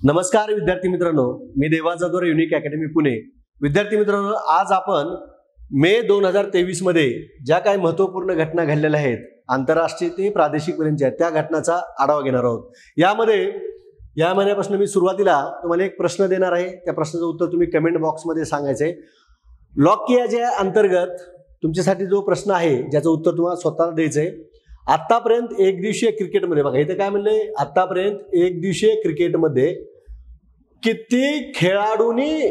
नमस्कार विद्यार्थी मित्रांनो, मी देवा जाधव, युनिक अकॅडमी पुणे. विद्यार्थी मित्रांनो, आज आपण मे 2023 मध्ये ज्या काही महत्त्वपूर्ण घटना घडलेल्या आहेत, आंतरराष्ट्रीय ते प्रादेशिक पर्यंतच्या, त्या घटनांचा आढावा घेणार आहोत. या महिन्यापासून मी सुरुवातीला तुम्हाला एक प्रश्न देणार आहे. त्या प्रश्नाचं उत्तर तुम्ही कमेंट बॉक्समध्ये सांगायचंय. लॉक कियाच्या अंतर्गत तुमच्यासाठी जो प्रश्न आहे ज्याचं उत्तर तुम्हाला स्वतःला द्यायचंय. आतापर्यंत एक दिवसीय क्रिकेटमध्ये, बघा इथे काय म्हणले, आतापर्यंत एक दिवसीय क्रिकेटमध्ये किती खेळाडूंनी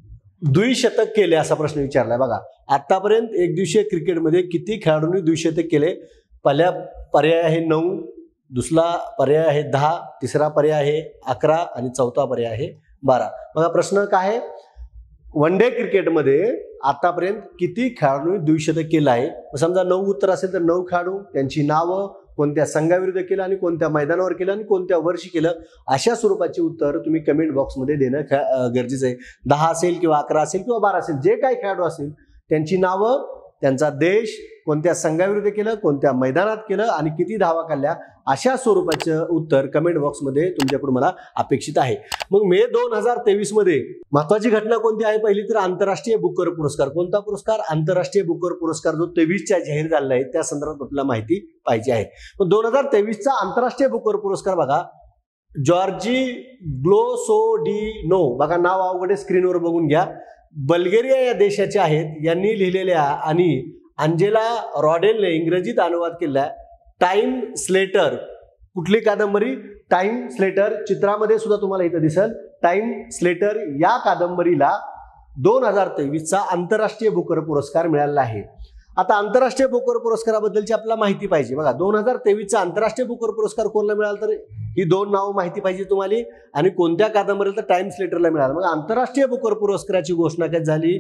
द्विशतक केले असा प्रश्न विचारलाय. बघा, आतापर्यंत एक दिवसीय क्रिकेटमध्ये किती खेळाडूंनी द्विशतक केले. पहिला पर्याय आहे 9, दुसरा पर्याय आहे 10, तिसरा पर्याय आहे 11 आणि चौथा पर्याय आहे 12. बघा प्रश्न काय आहे, वन डे क्रिकेटमध्ये आतापर्यंत किती खेळाडूंनी द्विशतक केलं आहे. समजा 9 उत्तर असेल तर 9 खेळाडू, त्यांची नावं, कोणत्या संघाविरुद्ध केलं आणि कोणत्या मैदानावर केलं आणि कोणत्या वर्षी केलं, अशा स्वरूपाची उत्तर तुम्ही कमेंट बॉक्समध्ये देणं गरजेचं आहे. 10 असेल किंवा 11 असेल किंवा 12 असेल, जे काही खेळाडू असतील त्यांची नावं, त्यांचा देश, कोणत्या संघाविरुद्ध केलं, कोणत्या मैदानात केलं आणि किती धावा काढल्या, अशा स्वरूपाचं उत्तर कमेंट बॉक्समध्ये तुमच्याकडून मला अपेक्षित आहे. मग मे 2023 मध्ये महत्वाची घटना कोणती आहे? पहिली तर आंतरराष्ट्रीय बुकर पुरस्कार. कोणता पुरस्कार? आंतरराष्ट्रीय बुकर पुरस्कार जो 23च्या जाहीर झालेला आहे, त्या संदर्भात आपल्याला माहिती पाहिजे आहे. मग 2023चा आंतरराष्ट्रीय बुकर पुरस्कार बघा, जॉर्जी ग्लोसोडिनो, बघा नाव अवघड, स्क्रीनवर बघून घ्या, बल्गेरिया या देशाचे आहेत. यांनी लिहिलेल्या आणि अंजेला रॉडेलने इंग्रजीत अनुवाद केला टाइम स्लेटर. कुठली कादंबरी? Time shelter. चित्रामध्ये सुद्धा तुम्हाला इथं दिसेल टाइम स्लेटर. या कादंबरीला 2023चा आंतरराष्ट्रीय बुकर पुरस्कार मिळालेला आहे. आता आंतरराष्ट्रीय बुकर पुरस्काराबद्दलची आपल्याला माहिती पाहिजे. बघा, 2023चा आंतरराष्ट्रीय बुकर पुरस्कार कोणाला मिळाला, तर ही 2 नावं माहिती पाहिजे तुम्हाला. आणि कोणत्या कादंबरीला? तर टाइम स्लेटरला मिळाला. मग आंतरराष्ट्रीय बुकर पुरस्काराची घोषणा कधी झाली?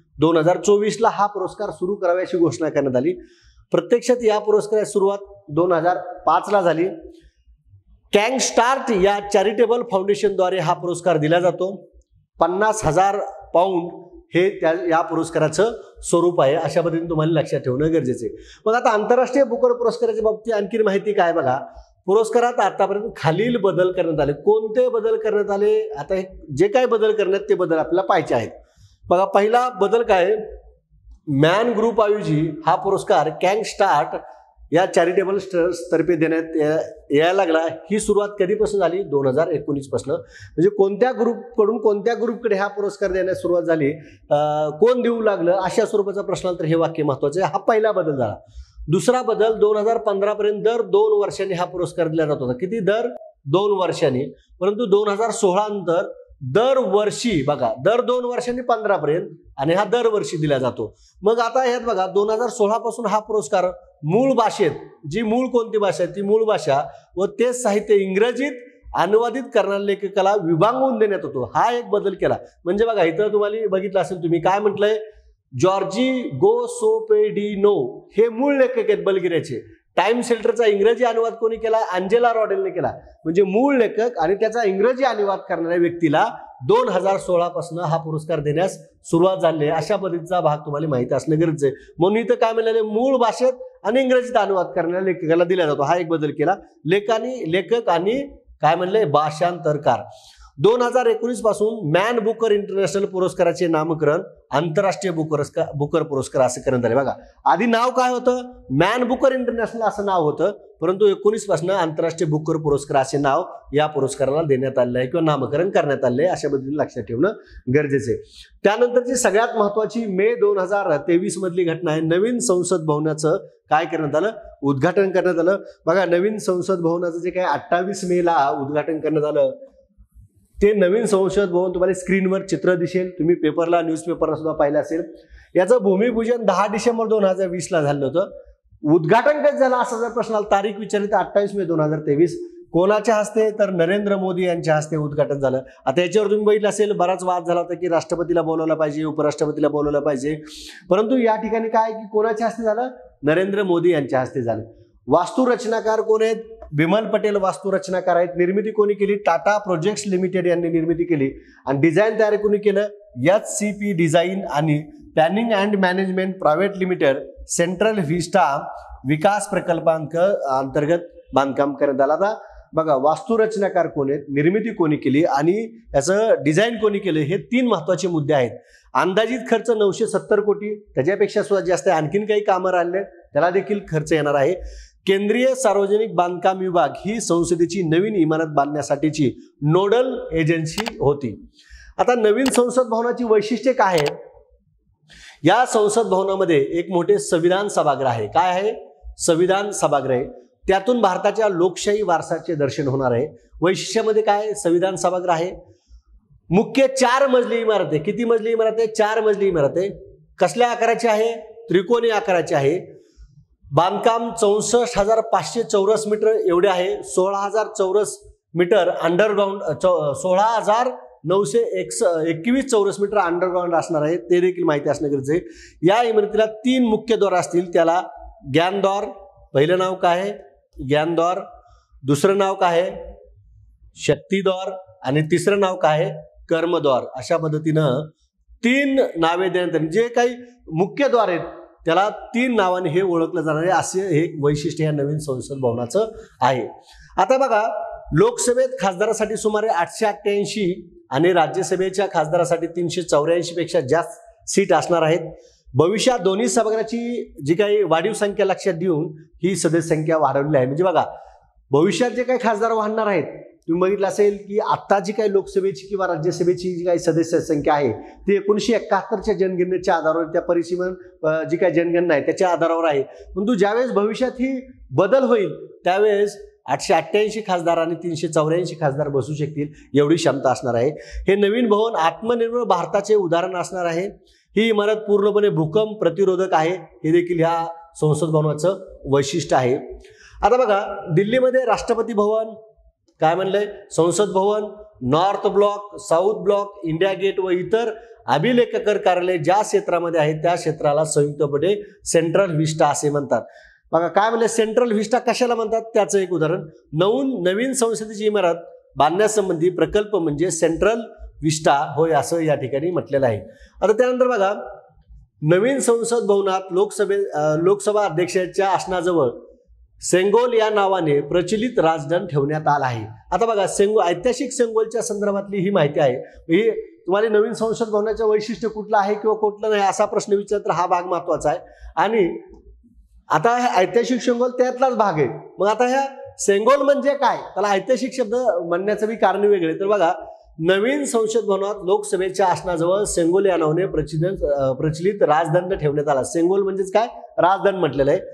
2024ला हा पुरस्कार सुरू कराव्याची घोषणा करण्यात आली. प्रत्यक्षात या पुरस्काराची सुरुवात 2005ला झाली. कँग स्टार्ट या चॅरिटेबल फाउंडेशनद्वारे हा पुरस्कार दिला जातो. 50,000 पाऊंड हे या पुरस्काराचं स्वरूप आहे. अशा पद्धतीने तुम्हाला लक्षात ठेवणं गरजेचं आहे. मग आता आंतरराष्ट्रीय बुकर पुरस्काराच्या बाबतीत आणखी माहिती काय? बघा, पुरस्कारात आतापर्यंत खालील बदल करण्यात आले. कोणते बदल करण्यात आले? आता जे काही बदल करण्यात ते बदल आपल्याला पाहिजे आहेत. बघा, पहिला बदल काय, मॅन ग्रुप ऐवजी हा पुरस्कार कँग स्टार्ट या चॅरिटेबल तर्फे देण्यात यायला लागला. ही सुरुवात कधीपासून झाली? 2019 पासून. म्हणजे कोणत्या ग्रुपकडून कोणत्या ग्रुपकडे हा पुरस्कार देण्यास सुरुवात झाली, कोण देऊ लागलं, अशा स्वरूपाचा प्रश्न तर हे वाक्य महत्वाचं आहे. हा पहिला बदल झाला. दुसरा बदल, 2015 पर्यंत दर 2 वर्षांनी हा पुरस्कार दिला जात होता. किती? दर 2 वर्षांनी. परंतु 2016 नंतर दरवर्षी, बघा, दर 2 वर्षांनी 15 पर्यंत, आणि हा दरवर्षी दिला जातो. मग आता ह्यात बघा, 2016 पासून हा पुरस्कार मूळ भाषेत, जी मूळ कोणती भाषा आहे ती मूळ भाषा व तेच साहित्य इंग्रजीत अनुवादित करणाऱ्या लेखकाला विभागून देण्यात होतो. हा एक बदल केला. म्हणजे बघा, इथं तुम्हाला बघितलं असेल तुम्ही, काय म्हटलंय, जॉर्जी ग्लोसोडिनो हे मूळ लेखक आहेत बल्गेरियाचे. टाइम स्लेटरचा इंग्रजी अनुवाद कोणी केला? अंजेला रॉडेलने केला. म्हणजे मूळ लेखक आणि त्याचा इंग्रजी अनुवाद करणाऱ्या व्यक्तीला 2016 पासून हा पुरस्कार देण्यास सुरुवात झाली. अशा पद्धतीचा भाग तुम्हाला माहिती असणं गरजेचं आहे. म्हणून इथं काय म्हणले, मूळ भाषेत आणि इंग्रजीत अनुवाद करणाऱ्या लेखकाला दिला जातो. हा एक बदल केला. लेखक आणि काय म्हणले, भाषांतरकार. 2019 पासून मॅन बुकर इंटरनॅशनल पुरस्काराचे नामकरण आंतरराष्ट्रीय बुकर पुरस्कार असं करण्यात आले. बघा, आधी नाव काय होतं? मॅन बुकर इंटरनॅशनल असं नाव होतं. परंतु 19 पासून आंतरराष्ट्रीय बुकर पुरस्कार असे नाव या पुरस्काराला देण्यात आले आहे किंवा नामकरण करण्यात आले आहे. अशा पद्धतीने लक्षात ठेवणं गरजेचं आहे. त्यानंतरची सगळ्यात महत्वाची मे 2023 मधली घटना आहे, नवीन संसद भवनाचं काय करण्यात आलं? उद्घाटन करण्यात आलं. बघा, नवीन संसद भवनाचं जे काय 28 मेला उद्घाटन करण्यात आलं, ते नवीन संसद भवन तुम्हाला स्क्रीनवर चित्र दिसेल. तुम्ही पेपरला, न्यूजपेपरला सुद्धा पाहिलं असेल. याचं भूमिपूजन 10 डिसेंबर 2020ला झालं होतं. उद्घाटन कधी झालं असा जर प्रश्न आला, तारीख विचारली तर 28 मे 2023. कोणाच्या हस्ते? तर नरेंद्र मोदी यांच्या हस्ते उद्घाटन झालं. आता याच्यावर तुम्ही बघितलं असेल, बराच वाद झाला होता की राष्ट्रपतीला बोलवलं पाहिजे, उपराष्ट्रपतीला बोलवलं पाहिजे. परंतु या ठिकाणी काय की कोणाच्या हस्ते झालं? नरेंद्र मोदी यांच्या हस्ते झालं. वास्तुरचनाकार कोण आहेत? बिमल पटेल वास्तुरचनाकार आहेत. निर्मिती कोणी केली? टाटा प्रोजेक्ट्स लिमिटेड यांनी निर्मिती केली. आणि डिझाईन तयार कोणी केलं? HCP डिझाईन आणि planning and management private limited central vista विकास प्रकल्पांतर्गत बांधकाम करण्यात आला. आता बघा वास्तुरचनाकार कोण आहेत, निर्मिती कोणी केली आणि याचं डिझाईन कोणी केलं, हे 3 महत्त्वाचे मुद्दे आहेत. अंदाजित खर्च 970 कोटी, त्याच्यापेक्षा सुद्धा जास्त आणखीन काही कामं राहिले त्याला देखील खर्च येणार आहे. केंद्रीय सार्वजनिक बांधकाम विभाग ही संसदेची नवीन इमारत बांधण्यासाठीची नोडल एजन्सी होती. आता नवीन संसद भवनाची वैशिष्ट्ये काय आहेत? या संसद भवनामध्ये एक मोठे संविधान सभागृह आहे. काय आहे? संविधान सभागृह. त्यातून भारताच्या लोकशाही वारसाचे दर्शन होणार आहे. वैशिष्ट्यामध्ये काय? संविधान सभागृह आहे. मुख्य 4 मजली इमारत आहे. किती मजली इमारत आहे? 4 मजली इमारत आहे. कसल्या आकाराची आहे? त्रिकोणी आकाराची आहे. बांधकाम 64,500 चौरस मीटर एवढे आहे. 16,000 चौरस मीटर अंडरग्राउंड, 16,921 चौरस मीटर अंडरग्राउंड असणार आहे. ते देखील माहिती असणं गरजेचं आहे. या इमारतीला 3 मुख्य द्वार असतील. त्याला ज्ञानद्वार, पहिलं नाव काय आहे? ज्ञानद्वार. दुसरं नाव काय आहे? शक्तिद्वार. आणि तिसरं नाव काय आहे? कर्मद्वार. अशा पद्धतीनं 3 नावे देण्यात आली. जे काही मुख्य द्वार आहेत त्याला 3 नावाने हे ओळखलं जाणार आहे. असे हे वैशिष्ट्य या नवीन संसद भवनाचं आहे. आता बघा, लोकसभेत खासदारासाठी सुमारे 888 आणि राज्यसभेच्या खासदारासाठी 384 पेक्षा जास्त सीट असणार आहेत. भविष्यात दोन्ही सभागृहाची जी काही वाढीव संख्या लक्षात घेऊन ही सदस्य संख्या वाढवली आहे. म्हणजे बघा, भविष्यात जे काही खासदार वाढणार आहेत, तुम्ही बघितलं असेल की आता जी काही लोकसभेची किंवा राज्यसभेची जी काही सदस्य संख्या आहे ती 1971च्या जनगणनेच्या आधारावर, त्या परिसीमन जी काही जनगणना आहे त्याच्या आधारावर आहे. परंतु ज्यावेळेस भविष्यात ही बदल होईल त्यावेळेस 888 खासदार आणि 384 खासदार बसू शकतील एवढी क्षमता असणार आहे. हे नवीन भवन आत्मनिर्भर भारताचे उदाहरण असणार आहे. ही इमारत पूर्णपणे भूकंप प्रतिरोधक आहे. हे देखील ह्या संसद भवनाचं वैशिष्ट्य आहे. आता बघा, दिल्लीमध्ये राष्ट्रपती भवन, काय म्हणलंय? संसद भवन, north block, south block, India gate व इतर अभिलेखकर कार्यालय ज्या क्षेत्रामध्ये आहेत त्या क्षेत्राला संयुक्तपणे सेंट्रल व्हिस्टा असे म्हणतात. बघा काय म्हणले, सेंट्रल व्हिस्टा कशाला म्हणतात त्याचं एक उदाहरण. नवीन संसदेची इमारत बांधण्यासंबंधी प्रकल्प म्हणजे सेंट्रल व्हिस्टा होय असं या ठिकाणी म्हटलेलं आहे. आता त्यानंतर बघा, नवीन संसद भवनात लोकसभा अध्यक्षाच्या आसनाजवळ सेंगोल या नावाने प्रचलित राजदंड ठेवण्यात आला आहे. आता बघा, ऐतिहासिक सेंगोलच्या संदर्भातली ही माहिती आहे. ही तुम्हाला नवीन संसद भवनाचं वैशिष्ट्य कुठलं आहे किंवा कुठलं नाही असा प्रश्न विचारला तर हा भाग महत्वाचा आहे. आणि आता हे ऐतिहासिक सेंगोल त्यातलाच भाग आहे. मग आता ह्या सेंगोल म्हणजे काय, त्याला ऐतिहासिक शब्द म्हणण्याचं बी कारण वेगळे. तर बघा, नवीन संसद भवनात लोकसभेच्या आसनाजवळ सेंगोल या नावाने प्रचलित राजदंड ठेवण्यात आला. सेंगोल म्हणजेच काय? राजदंड म्हटलेलं आहे.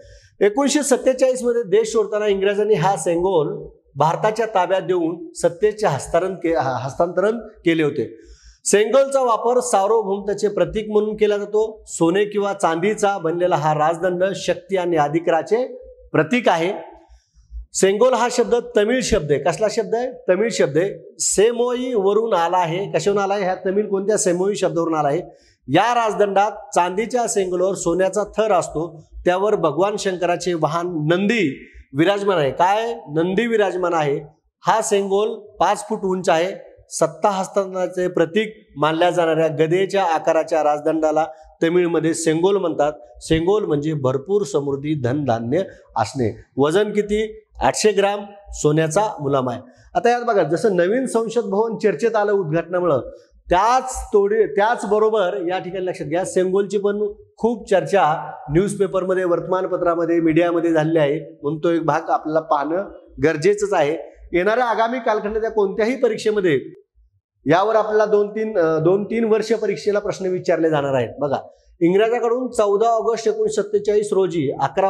1947 मध्ये देश सोडताना इंग्रजांनी हा सेंगोल भारताच्या ताब्यात देऊन सत्तेचे हस्तांतरण केले होते. सेंगोलचा वापर सार्वभौमतेचे प्रतीक म्हणून केला जातो. सोने किंवा चांदीचा बनलेला हा राजदंड शक्ती आणि अधिकाराचे प्रतीक आहे. सेंगोल हा शब्द तमिळ शब्द आहे. कसला शब्द आहे? तमिळ शब्द आहे. सेमोई वरून आला आहे. कशावरून आला आहे? ह्या तमिळ कोणत्या? सेमोई शब्दावरून आला आहे. या राजदंडात चांदीच्या सेंगोलवर सोन्याचा थर असतो. त्यावर भगवान शंकराचे वाहन नंदी विराजमान आहे. काय? नंदी विराजमान आहे. हा सेंगोल 5 फूट उंच आहे. सत्ता हस्तांतरणाचे प्रतीक मानल्या जाणाऱ्या गदेच्या आकाराच्या राजदंडाला तमिळमध्ये सेंगोल म्हणतात. सेंगोल म्हणजे भरपूर समृद्धी धनधान्य असणे. वजन किती? 800 ग्राम सोन्याचा मुलामा आहे. आता यात बघा, जसं नवीन संसद भवन चर्चेत आलं उद्घाटनामुळं, त्याचबरोबर या ठिकाणी लक्षात घ्या, सेंगोलची पण खूप चर्चा न्यूजपेपरमध्ये, वर्तमानपत्रामध्ये, मीडियामध्ये झालेली आहे. म्हणून तो एक भाग आपल्याला पाहणं गरजेचंच आहे. येणाऱ्या आगामी कालखंडाच्या कोणत्याही परीक्षेमध्ये यावर आपल्याला 2-3 वर्ष परीक्षेला प्रश्न विचारले जाणार आहेत. बघा, इंग्रजांकडून 14 ऑगस्ट 1947 रोजी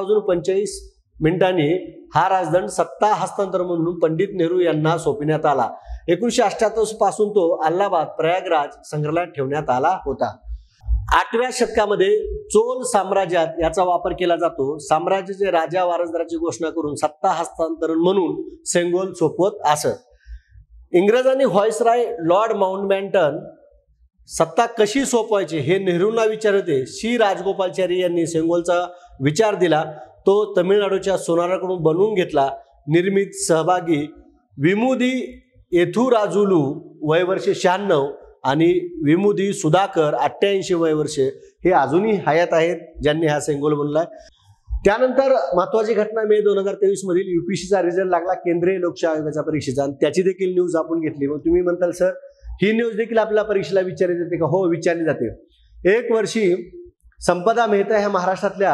11:45 हा राजदंड सत्ता हस्तांतरण म्हणून पंडित नेहरू यांना सोपविण्यात आला. 1978 पासून तो अलाहाबाद प्रयागराज संग्रहालयात ठेवण्यात आला होता. 8व्या शतकामध्ये चोल साम्राज्यात याचा वापर केला जातो. साम्राज्याचे राजा वारसदाराची घोषणा करून सत्ता हस्तांतरण म्हणून सेंगोल सोपवत असत. इंग्रजांनी व्हाईसराय लॉर्ड माउंटबॅटन सत्ता कशी सोपवायची हे नेहरूंना विचारते. सी राजगोपालचारी यांनी सेंगोलचा विचार दिला. तो तमिळनाडूच्या सोनाराकडून बनवून घेतला. निर्मित सहभागी विमुदी येथुराजुलू वयवर्षे 96 आणि विमुदी सुधाकर 88 वयवर्षे हे अजूनही हयात आहेत, ज्यांनी हा सेंगोल बनवलाय. त्यानंतर महत्वाची घटना मे 2023 मधील UPSCचा रिझल्ट लागला केंद्रीय लोकसेवा आयोगाच्या परीक्षेचा, आणि त्याची देखील न्यूज आपण घेतली. मग तुम्ही म्हणताल सर ही न्यूज देखील आपल्या परीक्षेला विचारली जाते का? हो, विचारली जाते. एक वर्षी संपदा मेहता ह्या महाराष्ट्रातल्या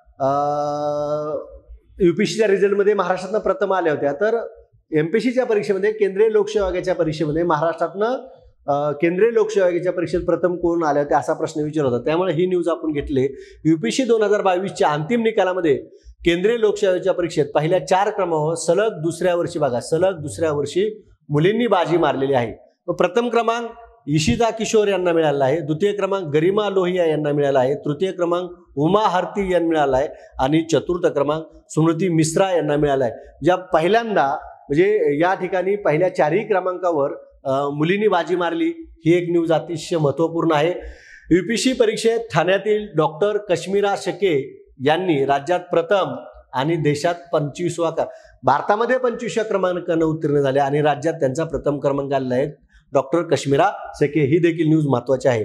UPSCच्या रिझल्टमध्ये महाराष्ट्रातनं प्रथम आल्या होत्या. तर MPSCच्या परीक्षेमध्ये केंद्रीय लोकसेवा आयोगाच्या परीक्षेमध्ये महाराष्ट्रातनं केंद्रीय लोकसेवा आयोगाच्या परीक्षेत प्रथम कोण आले होते असा प्रश्न विचारला होता. त्यामुळे ही न्यूज आपण घेतली. UPSC 2022च्या अंतिम निकालामध्ये केंद्रीय लोकसेवा आयोगाच्या परीक्षेत पहिल्या 4 क्रमांकावर सलग दुसऱ्या वर्षी बघा, सलग दुसऱ्या वर्षी मुलींनी बाजी मारलेली आहे. प्रथम क्रमांक इशिता किशोर यांना मिळाला आहे, द्वितीय क्रमांक गरिमा लोहिया यांना मिळाला आहे, तृतीय क्रमांक उमा हारती यांना मिळाला आहे आणि चतुर्थ क्रमांक स्मृती मिश्रा यांना मिळाला आहे. ज्या पहिल्यांदा म्हणजे या ठिकाणी पहिल्या 4ही क्रमांकावर मुलींनी बाजी मारली, ही एक न्यूज अतिशय महत्त्वपूर्ण आहे. UPSC परीक्षेत ठाण्यातील डॉक्टर कश्मीरा शेके यांनी राज्यात प्रथम आणि देशात 25वा भारतामध्ये 25व्या क्रमांकाने उत्तीर्ण झाले आणि राज्यात त्यांचा प्रथम क्रमांक आलेला आहे. डॉक्टर कश्मीरा शेके ही देखील न्यूज महत्वाची आहे.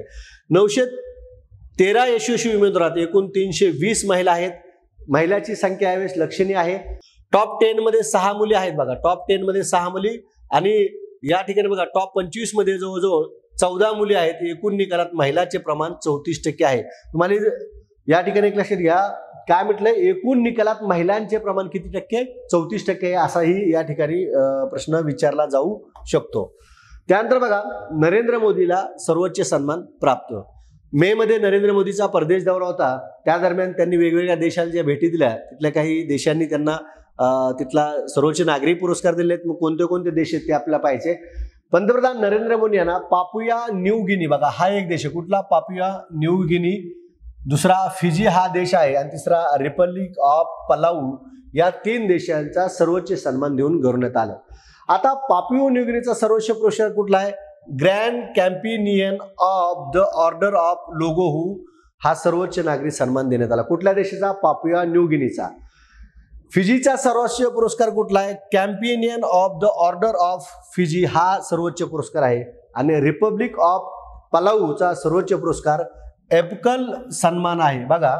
913 यशस्वी उमेदवारात एकूण 320 महिला आहेत. महिलांची संख्या यावेळेस लक्षणीय आहे. टॉप 10 मध्ये 6 मुली आहेत बघा, टॉप 10 मध्ये 6 मुली आणि या ठिकाणी बघा टॉप 25 मध्ये जवळजवळ 14 मुली आहेत. एकूण निकालात महिलांचे प्रमाण 34% आहे. तुम्हाला या ठिकाणी एक लक्षात घ्या, काय म्हटलंय, एकूण निकालात महिलांचे प्रमाण किती टक्के? 34% असाही या ठिकाणी प्रश्न विचारला जाऊ शकतो. त्यानंतर बघा नरेंद्र मोदीला सर्वोच्च सन्मान प्राप्त. मे मध्ये नरेंद्र मोदीचा परदेश दौरा होता. त्या दरम्यान त्यांनी वेगवेगळ्या देशांच्या भेटी दिल्या. तिथल्या काही देशांनी त्यांना तिथला सर्वोच्च नागरी पुरस्कार दिले आहेत. मग कोणते कोणते देश आहेत ते आपल्याला पाहायचे. पंतप्रधान नरेंद्र मोदी यांना पापुया न्यू गिनी, बघा हा एक देश आहे कुठला? Papua New Guinea. दुसरा फिजी हा देश आहे आणि तिसरा रिपब्लिक ऑफ पलाऊ, या 3 देशांचा सर्वोच्च सन्मान देऊन गौरवण्यात आलं. आता पापुया न्यू गिनीचा सर्वोच्च पुरस्कार कुठला आहे? Grand companion of the order of Logohu हा सर्वोच्च नागरी सन्मान देण्यात आला. कुठल्या देशाचा? पापुया न्यू गिनीचा. फिजीचा सर्वोच्च पुरस्कार कुठला आहे? Companion of the order of Fiji हा सर्वोच्च पुरस्कार आहे. आणि रिपब्लिक ऑफ पलाऊचा सर्वोच्च पुरस्कार एपकल सन्मान आहे. बघा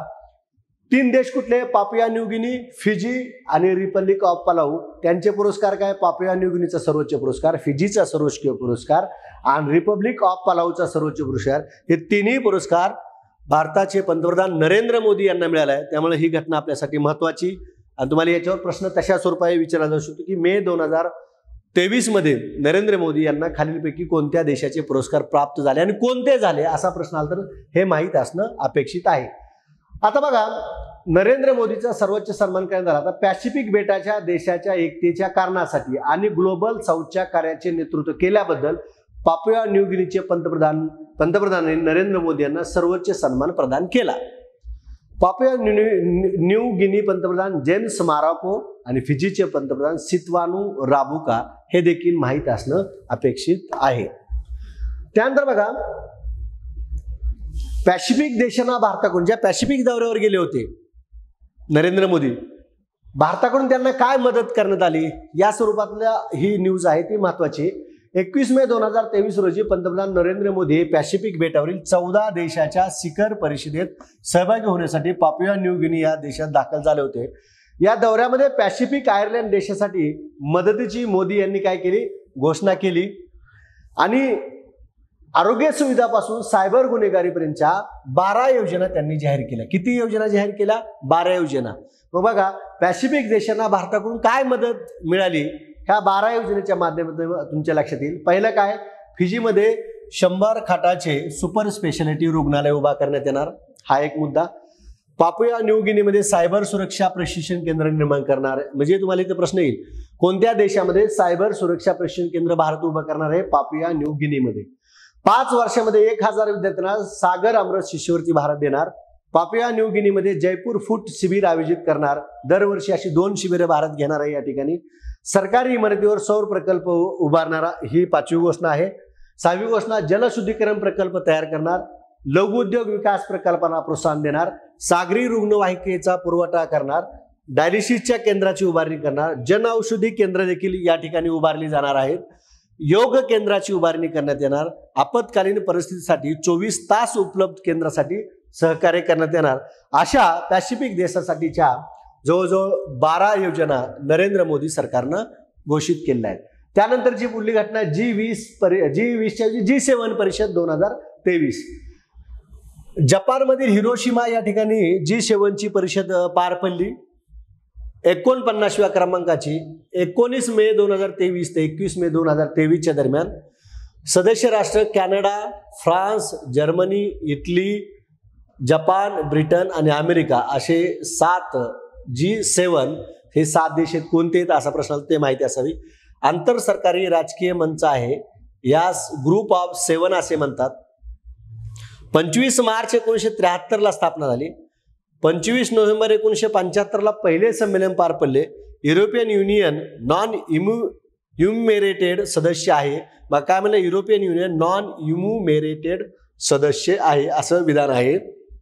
3 देश कुठले? पापुया न्यू गिनी, फिजी आणि रिपब्लिक ऑफ पलाऊ. त्यांचे पुरस्कार काय? पापुया न्यू गिनीचा सर्वोच्च पुरस्कार, फिजीचा सर्वोच्च पुरस्कार आणि रिपब्लिक ऑफ पलाऊचा सर्वोच्च पुरस्कार. हे तिन्ही पुरस्कार भारताचे पंतप्रधान नरेंद्र मोदी यांना मिळाला आहे. त्यामुळे ही घटना आपल्यासाठी महत्वाची. आणि तुम्हाला याच्यावर प्रश्न तशा स्वरूपाने विचारला जाऊ शकतो की मे 2023 मध्ये नरेंद्र मोदी यांना खालीलपैकी कोणत्या देशाचे पुरस्कार प्राप्त झाले आणि कोणते झाले असा प्रश्न आला तर हे माहीत असणं अपेक्षित आहे. आता बघा नरेंद्र मोदीचा सर्वोच्च सन्मान करण्यात आला. आता पॅसिफिक बेटाच्या देशाच्या एकतेच्या कारणासाठी आणि ग्लोबल साऊथच्या कार्याचे नेतृत्व केल्याबद्दल पापुया न्यू गिनीचे पंतप्रधानांनी नरेंद्र मोदी यांना सर्वोच्च सन्मान प्रदान केला. पापुया न्यू गिनी पंतप्रधान जेम्स मारापो आणि फिजीचे पंतप्रधान सित्वानू राबुका हे देखील माहीत असणं अपेक्षित आहे. त्यानंतर बघा पॅसिफिक देशांना भारताकडून, ज्या पॅसिफिक दौऱ्यावर गेले होते नरेंद्र मोदी, भारताकडून त्यांना काय मदत करण्यात आली या स्वरूपातल्या ही न्यूज आहे, ती महत्वाची. 21 मे 2023 रोजी पंतप्रधान नरेंद्र मोदी पॅसिफिक बेटावरील 14 देशाच्या शिखर परिषदेत सहभागी होण्यासाठी पापुया न्यू गिनी या देशात दाखल झाले होते. या दौऱ्यामध्ये पॅसिफिक आयर्लंड देशासाठी मदतीची मोदी यांनी काय केली? घोषणा केली. आणि आरोग्य सुविधापासून सायबर गुन्हेगारीपर्यंतच्या 12 योजना त्यांनी जाहीर केल्या. किती योजना जाहीर केल्या? 12 योजना. मग बघा पॅसिफिक देशांना भारताकडून काय मदत मिळाली ह्या 12 योजनेच्या माध्यमातून तुमच्या लक्षात येईल. पहिलं काय? फिजीमध्ये 100 खाटाचे सुपर स्पेशालिटी रुग्णालय उभा करण्यात येणार, हा एक मुद्दा. पापुया न्यू गिनीमध्ये सायबर सुरक्षा प्रशिक्षण केंद्र निर्माण करणार. म्हणजे तुम्हाला इथे प्रश्न येईल, कोणत्या देशामध्ये सायबर सुरक्षा प्रशिक्षण केंद्र भारत उभं करणार आहे? पापुया न्यू गिनीमध्ये. 5 वर्षामध्ये 1000 विद्यार्थ्यांना सागर अमृत शिष्यवृत्ती भारत देणार. पापुया न्यू गिनीमध्ये जयपूर फूट शिबिर आयोजित करणार. दरवर्षी अशी 2 शिबिरे भारत घेणार आहे. या ठिकाणी सरकारी इमारतीवर सौर प्रकल्प उभारणारा, ही 5वी घोषणा आहे. 6वी घोषणा जलशुद्धीकरण प्रकल्प तयार करणार. लघु उद्योग विकास प्रकल्पांना प्रोत्साहन देणार. सागरी रुग्णवाहिकेचा पुरवठा करणार. डायलिसिसच्या केंद्राची उभारणी करणार. जनऔषधी केंद्र देखील या ठिकाणी उभारली जाणार आहेत. योग केंद्राची उभारणी करण्यात येणार. आपत्कालीन परिस्थितीसाठी 24 तास उपलब्ध केंद्रासाठी सहकार्य करण्यात येणार अशा पॅसिफिक देशासाठीच्या जवळजवळ 12 योजना नरेंद्र मोदी सरकारनं घोषित केल्या आहेत. त्यानंतर जी पुढली घटना G7 परिषद 2023. जपानमधील हिरोशिमा या ठिकाणी G7ची परिषद पार पडली. 49व्या क्रमांकाची 19 मे 2023 ते 21 मे 2023 दरम्यान सदस्य राष्ट्र Canada, France, Germany, Italy, Japan, Britain आणि अमेरिका असे 7 G7 हे 7 देश आहेत. कोणते आहेत असा प्रश्न ते माहिती असावी. आंतर सरकारी राजकीय मंच आहे, यास ग्रुप ऑफ 7 असे म्हणतात. 25 मार्च 1973 ला स्थापना झाली. 25 नोव्हेंबर 1975 ला पहिले संमेलन पार पडले. युरोपियन युनियन नॉन इम्युमेरेटेड सदस्य आहे. मग काय म्हणलं, युरोपियन युनियन नॉन इम्युमेरेटेड सदस्य आहे असं विधान आहे.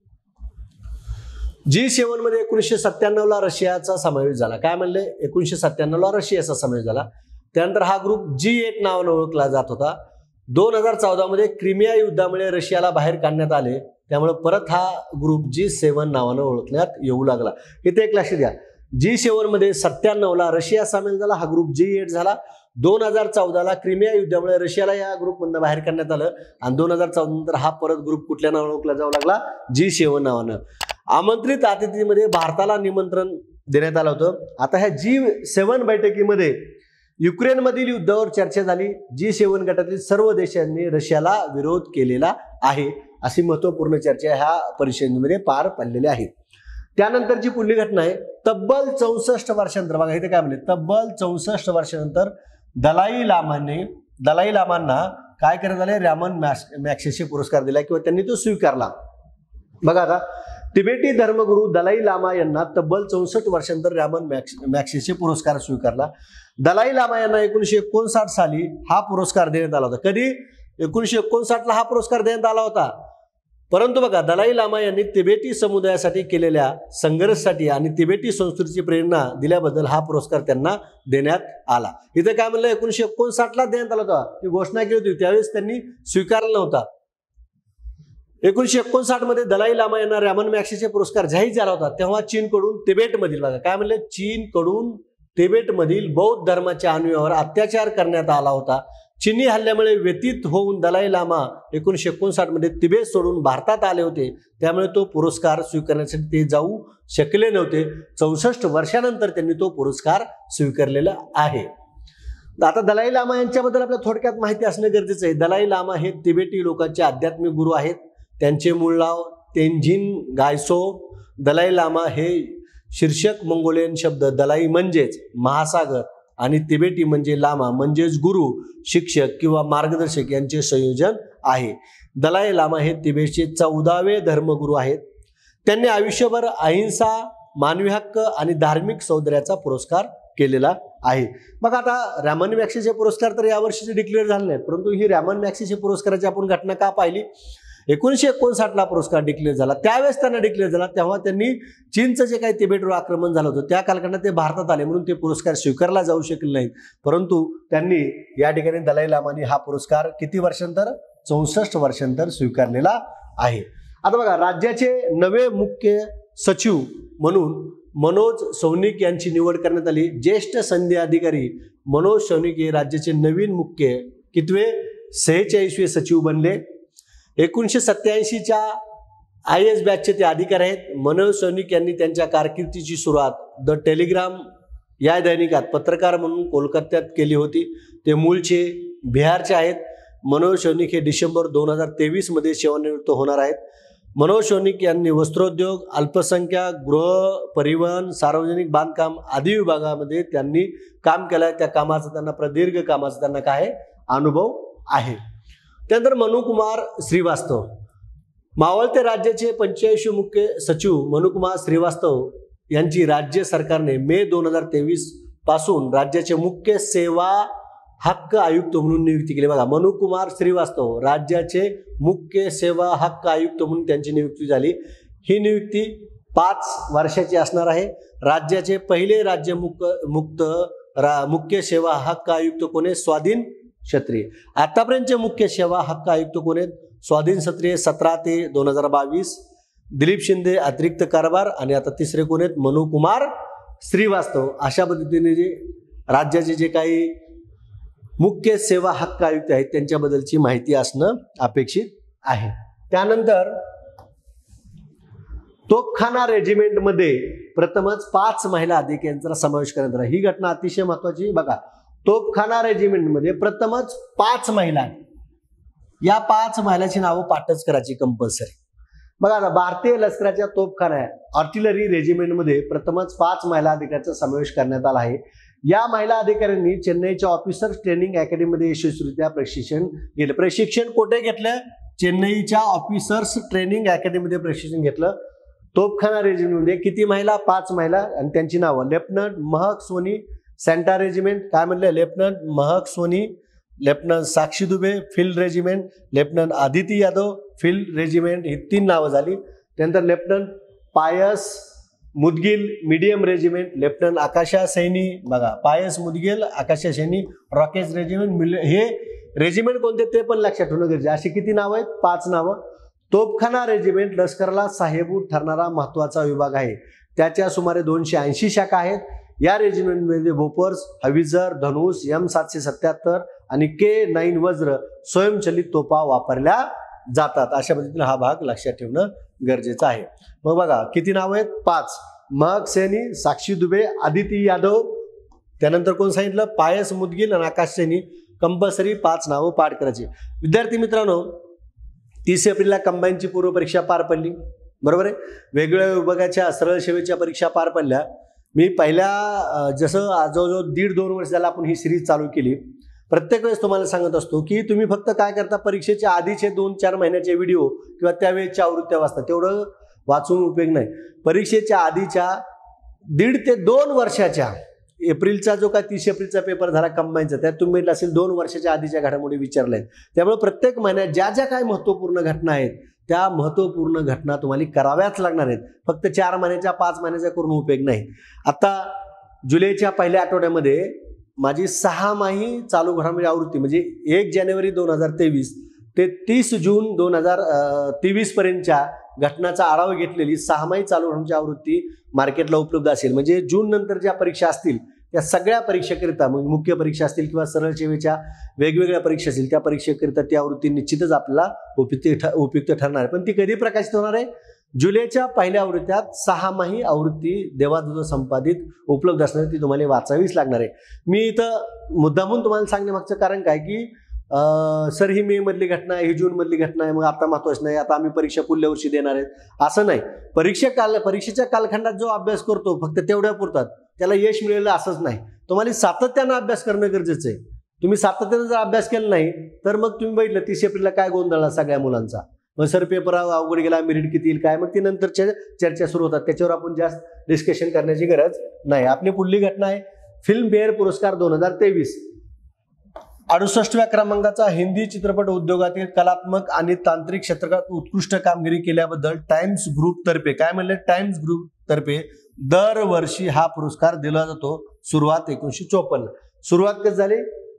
G7 मध्ये 1997 ला रशियाचा समावेश झाला. काय म्हणले, 1997 ला रशियाचा समावेश झाला. त्यानंतर हा ग्रुप G8 नावाने ओळखला जात होता. 2014 मध्ये क्रिमिया युद्धामुळे रशियाला बाहेर काढण्यात आले, त्यामुळे परत हा ग्रुप G7 नावाने ओळखण्यात येऊ लागला. इथे एक लक्ष द्या, G7 मध्ये 97 ला रशिया सामील झाला, हा ग्रुप G8 झाला. 2014 ला क्रिमिया युद्धामुळे रशियाला या ग्रुपमधून बाहेर काढण्यात आलं आणि 2014 नंतर हा परत ग्रुप कुठल्या नावाने ओळखला जाऊ लागला, G7 नावानं. आमंत्रित अतिथीमध्ये भारताला निमंत्रण देण्यात आलं होतं. आता ह्या G7 बैठकीमध्ये युक्रेनमधील युद्धावर चर्चा झाली. G7 गटातील सर्व देशांनी रशियाला विरोध केलेला आहे अशी महत्वपूर्ण चर्चा ह्या परिषदेमध्ये पार पडलेली आहे. त्यानंतरची पुढली घटना आहे, तब्बल 64 वर्षानंतर, बघा इथे काय म्हणले, तब्बल 64 वर्षानंतर दलाई लामांना काय करण्यात आले, रॅमन मॅग्सेसे पुरस्कार दिला किंवा त्यांनी तो स्वीकारला. बघा आता तिबेटी धर्मगुरू दलाई लामा यांना तब्बल 64 वर्षानंतर रॅमन मॅग्सेसे पुरस्कार स्वीकारला. दलाई लामा यांना 1959 साली हा पुरस्कार देण्यात आला होता. कधी, 1959 ला हा पुरस्कार देण्यात आला होता. परंतु बघा, दलाई लामा यांनी तिबेटी समुदायासाठी केलेल्या संघर्षासाठी आणि तिबेटी संस्कृतीची प्रेरणा दिल्याबद्दल हा पुरस्कार त्यांना देण्यात आला. इथे काय म्हणलं, 1959 ला देण्यात आला होता, ती घोषणा केली होती, त्यावेळेस त्यांनी स्वीकारला नव्हता. 1959 मध्ये दलाई लामा यांना रॅमन मॅग्सेसे पुरस्कार जाहीर झाला होता. तेव्हा चीनकडून तिबेटमधील, बघा काय म्हणले, चीनकडून तिबेटमधील बौद्ध धर्माच्या अनुयायांवर अत्याचार करण्यात आला होता. चीनी हल्ल्यामुळे व्यतीत होऊन दलाई लामा 1959 मध्ये तिबेट सोडून भारतात आले होते, त्यामुळे तो पुरस्कार स्वीकारण्यासाठी ते जाऊ शकले नव्हते. 64 वर्षानंतर त्यांनी तो पुरस्कार स्वीकारलेला आहे. आता दलाई लामा यांच्याबद्दल आपल्याला थोडक्यात माहिती असणं गरजेचं आहे. दलाई लामा हे तिबेटी लोकांचे आध्यात्मिक गुरु आहेत. त्यांचे मूळ नाव तेंजिन गायसो. दलाई लामा हे शीर्षक मंगोलियन शब्द दलाई म्हणजेच महासागर आणि तिबेटी म्हणजे लामा म्हणजेच गुरु, शिक्षक किंवा मार्गदर्शक यांचे संयोजन आहे. दलाई लामा हे तिबेटचे 14वे धर्मगुरू आहेत. त्यांनी आयुष्यभर अहिंसा, मानवी हक्क आणि धार्मिक सौंदर्याचा पुरस्कार केलेला आहे. मग आता रॅमन मॅग्सेसे पुरस्कार तर यावर्षीचे डिक्लेअर झाले नाहीत, परंतु ही रॅमन मॅग्सेसे पुरस्काराची आपण घटना का पाहिली, 1959 ला पुरस्कार डिक्लेअर झाला. त्यावेळेस त्यांना डिक्लेअर झाला तेव्हा त्यांनी चीनचं जे काही तिबेटवर आक्रमण झालं होतं त्या कालखंडात ते भारतात आले, म्हणून ते पुरस्कार स्वीकारला जाऊ शकले नाहीत. परंतु त्यांनी या ठिकाणी दलाई लामांनी हा पुरस्कार किती वर्षांतर, 64 वर्षांतर स्वीकारलेला आहे. आता बघा, राज्याचे नवे मुख्य सचिव म्हणून मनोज सौनिक यांची निवड करण्यात आली. ज्येष्ठ सैन्य अधिकारी मनोज सौनिक हे राज्याचे नवीन मुख्य कितवे 46वे सचिव बनले. 1987च्या IAS बॅचचे ते अधिकारी आहेत. मनोज सौनिक यांनी त्यांच्या कारकिर्दीची सुरुवात द टेलिग्राम या दैनिकात पत्रकार म्हणून कोलकात्यात केली होती. ते मूळचे बिहारचे आहेत. मनोज सौनिक हे डिसेंबर 2023 मध्ये सेवानिवृत्त होणार आहेत. मनोज सौनिक यांनी वस्त्रोद्योग, अल्पसंख्याक, गृह, परिवहन, सार्वजनिक बांधकाम आदी विभागामध्ये त्यांनी काम केलं आहे. त्या कामाचा त्यांना प्रदीर्घ कामाचा त्यांना काय अनुभव आहे. त्यानंतर मनुकुमार श्रीवास्तव, मावळते राज्याचे 45 मुख्य सचिव मनुकुमार श्रीवास्तव यांची राज्य सरकारने मे 2023 पासून राज्याचे मुख्य सेवा हक्क आयुक्त म्हणून नियुक्ती केली. बघा, मनुकुमार श्रीवास्तव राज्याचे मुख्य सेवा हक्क आयुक्त म्हणून त्यांची नियुक्ती झाली. ही नियुक्ती 5 वर्षाची असणार आहे. राज्याचे पहिले राज्य मुख्य सेवा हक्क आयुक्त कोण आहे, स्वाधीन क्षत्रिय. आतापर्यंतचे मुख्य सेवा हक्क आयुक्त कोण आहेत, स्वाधीन क्षत्रिय 17 ते 2022. दिलीप शिंदे अतिरिक्त कारभार, आणि आता तिसरे कोण आहेत मनू कुमार श्रीवास्तव. अशा पद्धतीने जे राज्याचे जे काही मुख्य सेवा हक्क आयुक्त आहेत त्यांच्याबद्दलची माहिती असणं अपेक्षित आहे. त्यानंतर तोफखाना रेजिमेंटमध्ये प्रथमच 5 महिला अधिकाऱ्यांचा समावेश करण्यात आला. ही घटना अतिशय महत्वाची. बघा, तोफखाना रेजिमेंटमध्ये प्रथमच 5 महिला, या 5 महिलांची नावं पाठच करायची कंपल्सरी. बघा आता भारतीय लष्कराच्या तोफखाना आर्टिलरी रेजिमेंटमध्ये प्रथमच 5 महिला अधिकाऱ्यांचा समावेश करण्यात आला आहे. या महिला अधिकाऱ्यांनी चेन्नईच्या ऑफिसर्स ट्रेनिंग अकॅडमीमध्ये यशस्वीरित्या प्रशिक्षण घेतलं. प्रशिक्षण कुठे घेतलं? चेन्नईच्या ऑफिसर्स ट्रेनिंग अकॅडमीमध्ये प्रशिक्षण घेतलं. तोफखाना रेजिमेंटमध्ये किती महिला? 5 महिला, आणि त्यांची नावं लेफ्टनंट महक सोनी सेंटा रेजिमेंट, काय म्हणले? Lieutenant Mahak Soni, lieutenant Sakshi Dubey field regiment, lieutenant Aditi Yadav field regiment, ही 3 नावं झाली. त्यानंतर lieutenant Payas Mudgil medium regiment, lieutenant Akasha Saini, बघा पायस मुदगिल आकाशा सैनी रॉकेट रेजिमेंट. हे रेजिमेंट कोणते ते पण लक्षात ठेवणं गरजेचं. अशी किती नावं आहेत? 5 नावं. तोफखाना रेजिमेंट लष्कराला साहेबूत ठरणारा महत्वाचा विभाग आहे. त्याच्या सुमारे 280 शाखा आहेत. या रेजिमेंटमध्ये बोपर्स, हविजर, धनुष, M777 आणि K9 वज्र स्वयंचलित तोफा वापरल्या जातात. अशा पद्धतीने हा भाग लक्षात ठेवणं गरजेचं आहे. मग बघा किती नावं आहेत? 5. महक सैनी, साक्षी दुबे, आदिती यादव, त्यानंतर कोण सांगितलं? पायस मुदगिल आणि आकाश सैनी. कंपल्सरी 5 नावं पाठ करायची. विद्यार्थी मित्रांनो, 30 एप्रिलला कंबाईनची पूर्वपरीक्षा पार पडली, बरोबर आहे. वेगवेगळ्या विभागाच्या सरळ सेवेच्या परीक्षा पार पडल्या. मी पहिल्या जसं जवळजवळ 1.5-2 वर्ष झाला आपण ही सिरीज चालू केली. प्रत्येक वेळेस तुम्हाला सांगत असतो की तुम्ही फक्त काय करता, परीक्षेच्या आधीचे 2-4 महिन्याचे व्हिडिओ किंवा त्यावेळेच्या आवृत्त्या वाचता, तेवढं वाचून उपयोग नाही. परीक्षेच्या आधीच्या 1.5 ते 2 वर्षाच्या, एप्रिलचा जो काय 30 एप्रिलचा पेपर झाला कंबाईनचा, त्यात तुम्ही असेल 2 वर्षाच्या आधीच्या घडामोडी विचारल्या आहेत. त्यामुळे प्रत्येक महिन्यात ज्या ज्या काही महत्त्वपूर्ण घटना आहेत त्या महत्त्वपूर्ण घटना तुम्हाला कराव्याच लागणार आहेत. फक्त 4 महिन्याच्या 5 महिन्याच्या करून उपयोग नाही. आता जुलैच्या पहिल्या आठवड्यामध्ये माझी 6माही चालू घडामोडी आवृत्ती म्हणजे 1 जानेवारी 2023 ते 30 जून 2023 पर्यंतच्या घटनाचा आढावा घेतलेली 6माही चालू घडामोडीची आवृत्ती मार्केटला उपलब्ध असेल. म्हणजे जून नंतर ज्या परीक्षा असतील त्या सगळ्या परीक्षेकरिता, मग मुख्य परीक्षा असतील किंवा सरळ सेवेच्या वेगवेगळ्या परीक्षा असतील, त्या परीक्षेकरिता ती आवृत्ती निश्चितच आपल्याला उपयुक्त ठरणार आहे. पण ती कधी प्रकाशित होणार आहे? जुलैच्या पहिल्या आवृत्त्यात 6माही आवृत्ती देवादूत संपादित उपलब्ध असणार, ती तुम्हाला वाचावीच लागणार आहे. मी इथं मुद्दामून तुम्हाला सांगण्यामागचं कारण काय की सर ही मे मधली घटना आहे, ही जून मधली घटना आहे, मग आता महत्वाचं नाही, आता आम्ही परीक्षा पुढल्या वर्षी देणार आहेत, असं नाही. परीक्षेच्या कालखंडात जो अभ्यास करतो फक्त तेवढ्या पुरतात त्याला यश मिळेल असंच नाही. तुम्हाला सातत्यानं अभ्यास करणं गरजेचं आहे. तुम्ही सातत्यानं जर अभ्यास केला नाही तर मग तुम्ही बघितलं 30 एप्रिलला काय गोंधळला सगळ्या मुलांचा, मग सर पेपर अवघड गेला, मेरिट किती येईल काय, मग ती नंतरच्या चर्चा सुरू होतात. त्याच्यावर आपण जास्त डिस्कशन करण्याची गरज नाही. आपली पुढली घटना आहे फिल्मफेअर पुरस्कार 2023. 68व्या क्रमांकाचा हिंदी चित्रपट उद्योगातील कलात्मक आणि तांत्रिक क्षेत्रात उत्कृष्ट कामगिरी केल्याबद्दल टाइम्स ग्रुप तर्फे, काय म्हणले, टाइम्स ग्रुप तर्फे दरवर्षी हा पुरस्कार दिला जातो. सुरुवात 1954. सुरुवात कधी झाली?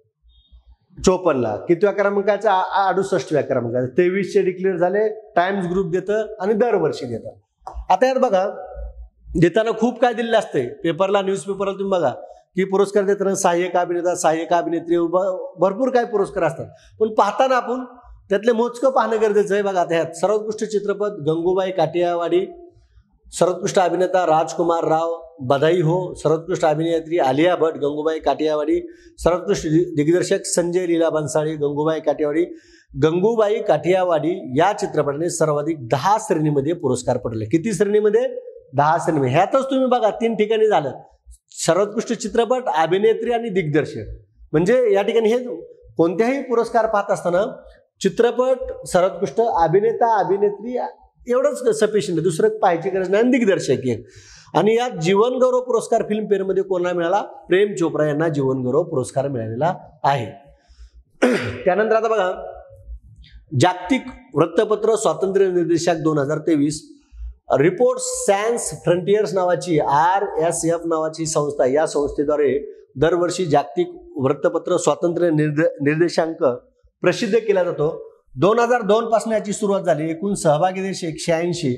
54ला. कितव्या क्रमांकाचा? 68व्या क्रमांकाचा. 23चे डिक्लेअर झाले, टाइम्स ग्रुप देतं आणि दरवर्षी देतं. आता यात बघा देताना खूप काय दिलेलं असते. पेपरला, न्यूजपेपरला तुम्ही बघा की पुरस्कार देताना सहाय्यक अभिनेता, सहाय्यक अभिनेत्री, भरपूर काय पुरस्कार असतात. पण पाहताना आपण त्यातले मोजकं पाहणं गरजेचं आहे. बघा आता ह्यात सर्वोत्कृष्ट चित्रपट गंगूबाई काटियावाडी, सर्वोत्कृष्ट अभिनेता राजकुमार राव बधाई हो, सर्वोत्कृष्ट अभिनेत्री आलिया भट्ट गंगूबाई काटियावाडी, सर्वोत्कृष्ट दिग्दर्शक संजय लीला बन्साळी गंगूबाई काटियावाडी. गंगूबाई काटियावाडी या चित्रपटाने सर्वाधिक 10 श्रेणीमध्ये पुरस्कार पडले. किती श्रेणीमध्ये? 10 श्रेणी. ह्यातच तुम्ही बघा 3 ठिकाणी झालं, सर्वोत्कृष्ट चित्रपट, अभिनेत्री आणि दिग्दर्शक. म्हणजे या ठिकाणी हे कोणत्याही पुरस्कार पाहत असताना चित्रपट, सर्वोत्कृष्ट अभिनेता, अभिनेत्री एवढंच सफिशियंट, दुसरं पाहायची गरज नाही. दिग्दर्शक एक. आणि यात जीवनगौरव पुरस्कार फिल्मफेअरमध्ये कोणाला मिळाला? प्रेम चोप्रा यांना जीवनगौरव पुरस्कार मिळालेला आहे. त्यानंतर आता बघा जागतिक वृत्तपत्र स्वातंत्र्य निर्देशाक 2023 रिपोर्ट सॅन्स फ्रंटियर्स नावाची RSF नावाची संस्था, या संस्थेद्वारे दरवर्षी जागतिक वृत्तपत्र स्वातंत्र्य निर्देशांक प्रसिद्ध केला जातो. 2002 पासून याची सुरुवात झाली. एकूण सहभागी देश 180.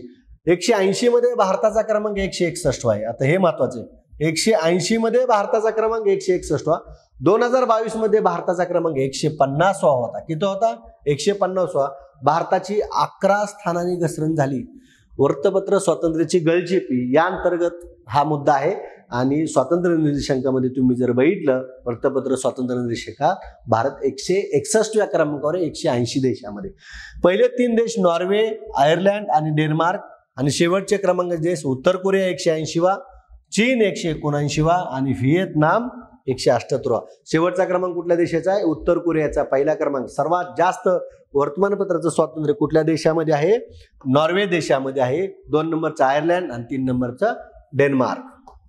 180 मध्ये भारताचा क्रमांक 161 आहे. आता हे महत्वाचे, 180 मध्ये भारताचा क्रमांक 161. 2022 मध्ये भारताचा क्रमांक 150 होता. किती होता? 150. भारताची 11 स्थानांनी घसरण झाली. वृत्तपत्र स्वातंत्र्याची गळचेपी या अंतर्गत हा मुद्दा आहे. आणि स्वातंत्र्य निर्देशांकामध्ये तुम्ही जर बघितलं, वृत्तपत्र स्वातंत्र्य निर्देशिका, भारत 161व्या क्रमांकावर 180 देशामध्ये. पहिले 3 देश नॉर्वे, आयर्लंड आणि डेन्मार्क, आणि शेवटचे क्रमांक देश उत्तर कोरिया 180वा, चीन 179वा आणि व्हिएतनाम 178वा. शेवटचा क्रमांक कुठल्या देशाचा आहे? उत्तर कोरियाचा. पहिला क्रमांक. सर्वात जास्त वर्तमानपत्राचं स्वातंत्र्य कुठल्या देशामध्ये आहे? नॉर्वे देशामध्ये आहे. 2 नंबरचा आयर्लंड आणि 3 नंबरचा डेन्मार्क.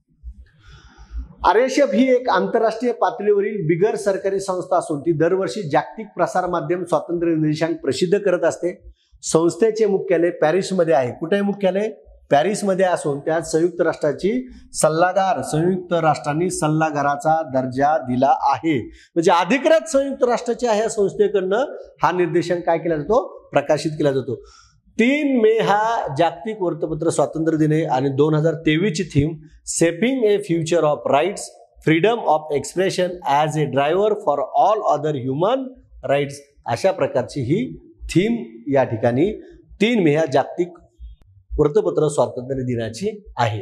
RSF ही एक आंतरराष्ट्रीय पातळीवरील बिगर सरकारी संस्था असून ती दरवर्षी जागतिक प्रसार माध्यम स्वातंत्र्य निर्देशांक प्रसिद्ध करत असते. संस्थेचे मुख्यालय पॅरिसमध्ये आहे. कुठे आहे मुख्यालय? पॅरिसमध्ये असून त्यात संयुक्त राष्ट्राची सल्लागार, संयुक्त राष्ट्रांनी सल्लागाराचा दर्जा दिला आहे. म्हणजे अधिकृत संयुक्त राष्ट्राच्या ह्या संस्थेकडनं हा निर्देशांक काय केला जातो? प्रकाशित केला जातो. 3 मे हा जागतिक वृत्तपत्र स्वातंत्र्य दिन आहे आणि 2023 ची theme shaping a future of rights, freedom of expression as a driver for all other human rights, अशा प्रकारची ही थीम या ठिकाणी 3 मे ह्या जागतिक वृत्तपत्र स्वातंत्र्य दिनाची आहे.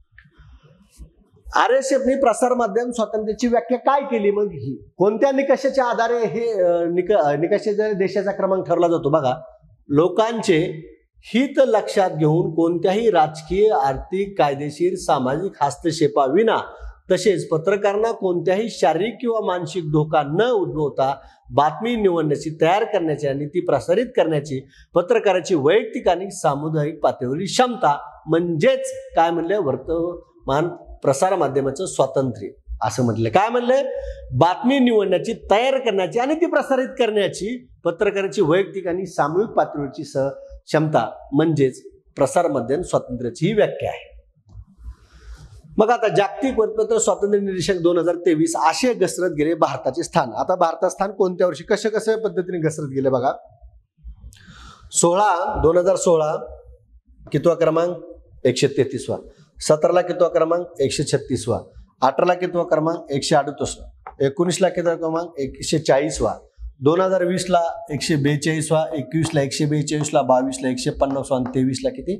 RSFने प्रसार माध्यम स्वातंत्र्याची व्याख्या काय केली? मग ही कोणत्या निकषाच्या आधारे हे निकषाच्या देशाचा क्रमांक ठरला जातो? बघा, लोकांचे हित लक्षात घेऊन कोणत्याही राजकीय, आर्थिक, कायदेशीर, सामाजिक हस्तक्षेपाविना तसेच पत्रकारांना कोणत्याही शारीरिक किंवा मानसिक धोका न उद्भवता बातमी निवडण्याची, तयार करण्याची आणि ती प्रसारित करण्याची पत्रकाराची वैयक्तिक आणि सामुदायिक पातळीवरील क्षमता, म्हणजेच काय म्हणले? वर्तमान प्रसार माध्यमाचं स्वातंत्र्य असं म्हटलं. काय म्हणलंय? बातमी निवडण्याची, तयार करण्याची आणि ती प्रसारित करण्याची पत्रकाराची वैयक्तिक आणि सामूहिक पातळीवरची क्षमता म्हणजेच प्रसार माध्यम स्वातंत्र्याची ही व्याख्या आहे. मग आता जागतिक वृत्तपत्र स्वातंत्र्य निर्देशांक 2023 असे घसरत गेले भारताचे स्थान. आता भारताचे स्थान कोणत्या वर्षी कशा पद्धतीने घसरत गेले बघा. 2016 कितवा क्रमांक? 133वा. 17ला कितवा क्रमांक? 136वा. 18ला कितवा क्रमांक? 138वा. 19ला कितवा क्रमांक? 140वा. 2020ला 142वा. 21ला 142ला. 22ला 150वा आणि 23ला किती?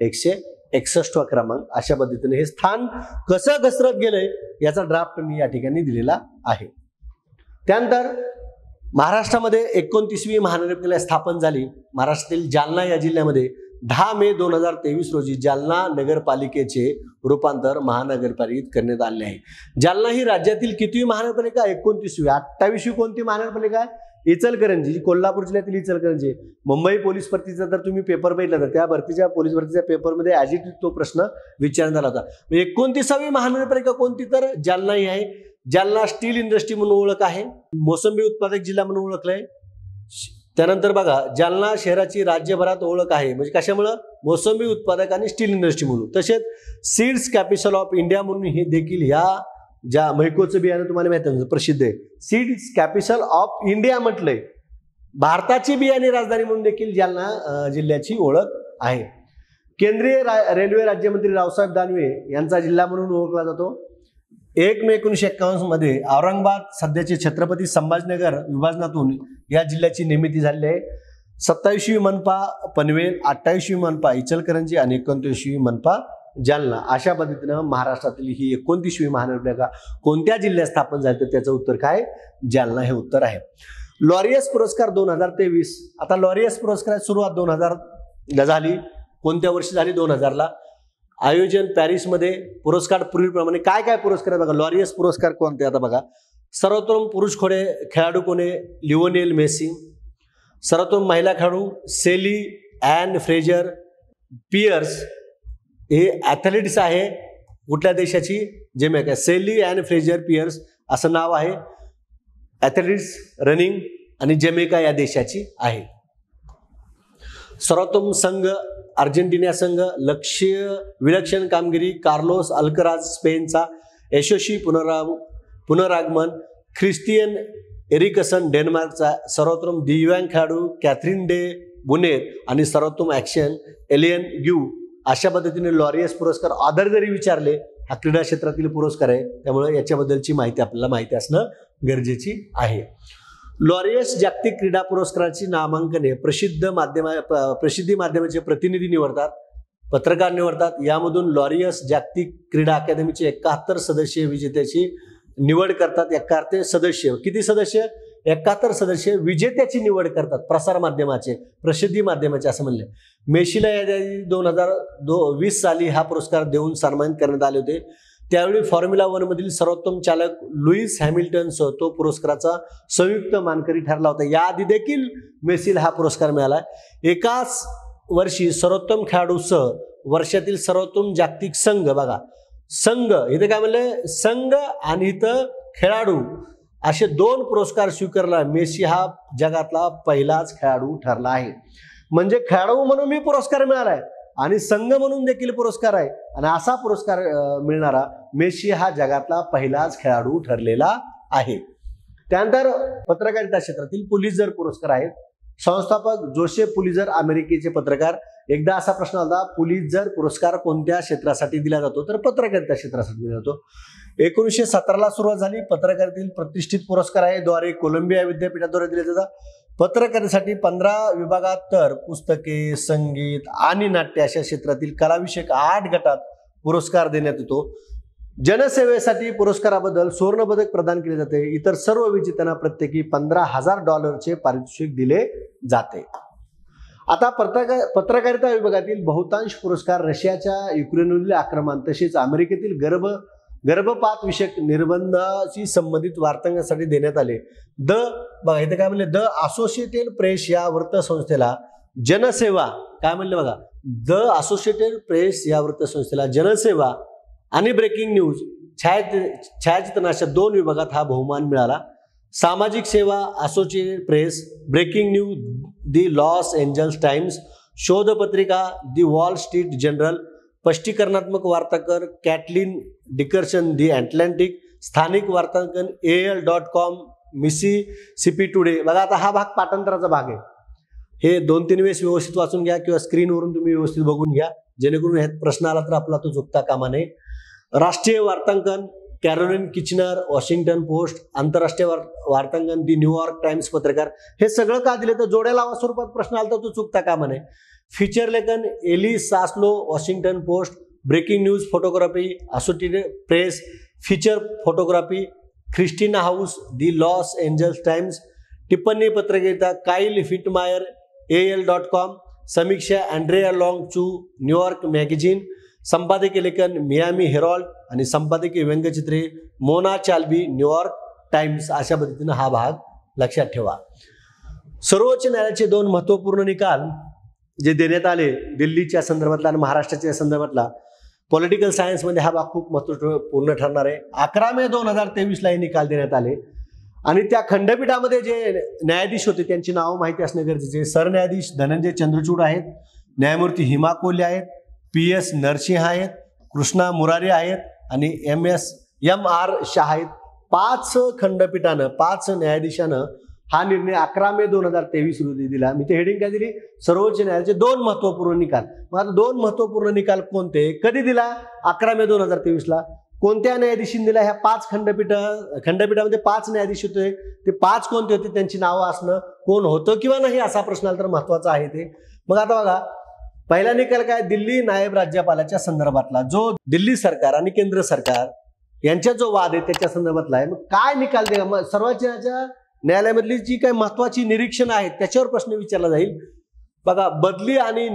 161वा क्रमांक. अशा पद्धतीने हे स्थान कसं घसरत गेलंय याचा ड्राफ्ट मी या ठिकाणी दिलेला आहे. त्यानंतर महाराष्ट्रामध्ये 29वी महानगरपालिका स्थापन झाली. महाराष्ट्रातील जालना या जिल्ह्यामध्ये 10 मे 2023 रोजी जालना नगरपालिकेचे रूपांतर महानगरपालिकेत करण्यात आले आहे. जालना ही राज्यातील कितवी महानगरपालिका? 29वी. 28वी कोणती महानगरपालिका आहे? इचलकरंजी. कोल्हापूर जिल्ह्यातील इचलकरंजी. मुंबई पोलीस भरतीचा जर तुम्ही पेपर बघितला तर त्या भरतीच्या पोलीस भरतीच्या पेपरमध्ये ॲज इट इज तो प्रश्न विचारण्यात आला होता. 29वी महानगरपालिका कोणती? तर जालना ही आहे. जालना स्टील इंडस्ट्री म्हणून ओळख आहे. मोसंबी उत्पादक जिल्हा म्हणून ओळखलाय. त्यानंतर बघा, जालना शहराची राज्यभरात ओळख आहे. म्हणजे कशामुळं? मोसंबी उत्पादक आणि स्टील इंडस्ट्री म्हणून. तसेच सीड्स कॅपिटल ऑफ इंडिया म्हणून हे देखील ह्या ज्या मैकोचं बियाणं तुम्हाला माहिती आहे प्रसिद्ध आहे. सीड्स कॅपिटल ऑफ इंडिया म्हटलंय. भारताची बियाणे राजधानी म्हणून देखील जालना जिल्ह्याची ओळख आहे. केंद्रीय रेल्वे राज्यमंत्री रावसाहेब दानवे यांचा जिल्हा म्हणून ओळखला जातो. 1 मे 1951 मध्ये औरंगाबाद सध्याचे छत्रपती संभाजीनगर विभाजनातून या जिल्ह्याची निर्मिती झाली आहे. 27वी मनपा पनवेल, 28वी मनपा इचलकरंजी आणि 29वी मनपा जालना. अशा पद्धतीनं महाराष्ट्रातील ही 29वी महानगरपालिका कोणत्या जिल्ह्यात स्थापन झाली? तर त्याचं उत्तर काय? जालना हे उत्तर आहे. लॉरियस पुरस्कार 2023. आता लॉरियस पुरस्कार सुरुवात 2000 झाली. कोणत्या वर्षी झाली? 2000ला. आयोजन पॅरिसमध्ये. पुरस्कार पूर्वीप्रमाणे काय काय पुरस्कार आहे बघा. लॉरियस पुरस्कार कोणते? आता बघा, सर्वोत्तम पुरुष खेळाडू कोणी? Lionel Messi. सर्वोत्तम महिला खेळाडू सेली ॲन फ्रेजर पियर्स. हे ॲथलीट्स आहे. कुठल्या देशाची? जमैका. सेली ॲन फ्रेजर पियर्स असं नाव आहे. ॲथलीट्स रनिंग आणि जमैका या देशाची आहे. सर्वोत्तम संघ अर्जेंटिना संघ. लक्ष्य विलक्षण कामगिरी कार्लोस अल्कराज स्पेनचा. यशस्वी पुनरागमन ख्रिस्टियन एरिकसन डेन्मार्कचा. सर्वोत्तम दिव्यांग खेळाडू कॅथरीन डे बुनेर आणि सर्वोत्तम ॲक्शन एलियन ग्यू अशा पद्धतीने लॉरियस पुरस्कार ऑदर जरी विचारले, हा क्रीडा क्षेत्रातील पुरस्कार आहे, त्यामुळे याच्याबद्दलची माहिती आपल्याला माहिती असणं गरजेची आहे. लॉरियस जागतिक क्रीडा पुरस्काराची नामांकने प्रसिद्धी माध्यमाचे प्रतिनिधी निवडतात, पत्रकार निवडतात. यामधून लॉरियस जागतिक क्रीडा अकादमीचे 71 सदस्यीय विजेत्याची निवड करतात. 71 सदस्य, किती सदस्य? 71 सदस्य विजेत्याची निवड करतात. प्रसार माध्यमाचे, प्रसिद्धी माध्यमाचे असं म्हणले. मेशीला या 2020 साली हा पुरस्कार देऊन सन्मानित करण्यात आले होते. त्यावेळी फॉर्म्युला 1 मधील सर्वोत्तम चालक लुईस हॅमिल्टनसह तो पुरस्काराचा संयुक्त मानकरी ठरला होता. याआधी देखील मेसीला हा पुरस्कार मिळाला. एकाच वर्षी सर्वोत्तम खेळाडूसह वर्षातील सर्वोत्तम जागतिक संघ, बघा संघ इथे काय म्हणले, संघ आणि इथं खेळाडू असे 2 पुरस्कार स्वीकारला. मेसी हा जगातला पहिलाच खेळाडू ठरला आहे. म्हणजे खेळाडू म्हणून मी पुरस्कार मिळालाय आणि संघ म्हणून देखील पुरस्कार आहे, आणि असा पुरस्कार मिळणारा मेसी हा जगातला पहिलाच खेळाडू ठरलेला आहे. त्यानंतर पत्रकारिता क्षेत्रातील पुलित्झर पुरस्कार आहेत. संस्थापक जोसेफ पुलित्झर अमेरिकेचे पत्रकार. एकदा असा प्रश्न आला, पुलित्झर पुरस्कार कोणत्या क्षेत्रासाठी दिला जातो? तर पत्रकारिता क्षेत्रासाठी दिला जातो. 1917 सुरुवात झाली. पत्रकारितेतील प्रतिष्ठित पुरस्कार आहे, द्वारे कोलंबिया विद्यापीठाद्वारे दिले जातात. पत्रकारितेसाठी 15 विभागात, तर पुस्तके, संगीत आणि नाट्य अशा क्षेत्रातील कलाविषयक 8 गटात पुरस्कार देण्यात येतो. जनसेवेसाठी पुरस्काराबद्दल सुवर्ण पदक प्रदान केले जाते. इतर सर्व विजेत्यांना प्रत्येकी $15,000 पारितोषिक दिले जाते. आता पत्रकारिता विभागातील बहुतांश पुरस्कार रशियाच्या युक्रेनवरील आक्रमण तसेच अमेरिकेतील गर्भपात विषयक निर्बंधाशी संबंधित वार्तांकनासाठी देण्यात आले. बघा इथे काय म्हणले, द असोसिएटेड प्रेस या वृत्तसंस्थेला जनसेवा, काय म्हणले बघा, द असोसिएटेड प्रेस या वृत्तसंस्थेला जनसेवा आणि ब्रेकिंग न्यूज छायाचित्रण अशा 2 विभागात हा बहुमान मिळाला. सामाजिक सेवा associated press, breaking news the Los Angeles Times, शोधपत्रिका दी वॉल स्ट्रीट जर्नल, स्पष्टीकरणात्मक वार्तांकन कॅटलिन डिकर्सन दी अटलांटिक, स्थानिक वार्तांकन AL.com, मिसिसिपी टुडे. बघा आता हा भाग पाठांतराचा भाग आहे. हे 2-3 वेळेस व्यवस्थित वाचून घ्या किंवा स्क्रीनवरून तुम्ही व्यवस्थित बघून घ्या, जेणेकरून ह्यात प्रश्न आला तर आपला तो चुकता कामा नये. राष्ट्रीय वार्तांकन कॅरोलिन किचनर, वॉशिंग्टन पोस्ट, आंतरराष्ट्रीय वार्तांकन दी न्यूयॉर्क टाइम्स पत्रकार. हे सगळं का दिले तर जोड्या लावा स्वरूपात प्रश्न आला तर तो चुकता कामा नये. फीचर लेखन Eli Saslow, Washington Post, breaking news photography Associated Press, feature photography Christina House, the Los Angeles Times, टिप्पणी पत्रकारिता काईल फिटमायर, AL.com, समीक्षा Andrea Long Chu, New York magazine, संपादकीय लेखन मियामी हेरॉल्ड आणि संपादकीय व्यंगचित्रे मोना चाल्बी, न्यूयॉर्क टाइम्स. अशा पद्धतीने हा भाग लक्षात ठेवा. सर्वोच्च न्यायालयाचे 2 महत्वपूर्ण निकाल जे देण्यात आले दिल्लीच्या संदर्भातला आणि महाराष्ट्राच्या संदर्भातला, पॉलिटिकल सायन्समध्ये हा भाग खूप महत्वपूर्ण ठरणार आहे. 11 मे 2023 हे निकाल देण्यात आले आणि त्या खंडपीठामध्ये जे न्यायाधीश होते त्यांची नावं माहिती असणे गरजेचे. सरन्यायाधीश धनंजय चंद्रचूड आहेत, न्यायमूर्ती हिमा कोल्हे आहेत, PS नरसिंह आहेत, कृष्णा मुरारी आहेत आणि MR शाह आहेत. 5 खंडपीठानं, 5 न्यायाधीशानं हा निर्णय 11 मे 2023 रोजी दिला. मी ते हेडिंग काय दिली, सर्वोच्च न्यायालयाचे 2 महत्वपूर्ण निकाल. मग आता 2 महत्वपूर्ण निकाल कोणते, कधी दिला? 11 मे 2023. कोणत्या न्यायाधीशांनी दिला? ह्या 5 खंडपीठामध्ये 5 न्यायाधीश होते. ते 5 कोणते होते, त्यांची नावं असणं, कोण होतं किंवा नाही असा प्रश्न आला तर महत्वाचा आहे ते. मग आता बघा, पहिला निकाल काय, दिल्ली नायब राज्यपालाच्या संदर्भातला, जो दिल्ली सरकार आणि केंद्र सरकार यांच्या जो वाद आहे त्याच्या संदर्भातला आहे. मग काय निकाल दे, सर्वोच्च न्यायालयामधली जी काही महत्वाची निरीक्षण आहेत त्याच्यावर प्रश्न विचारला जाईल. बघा, बदली आणि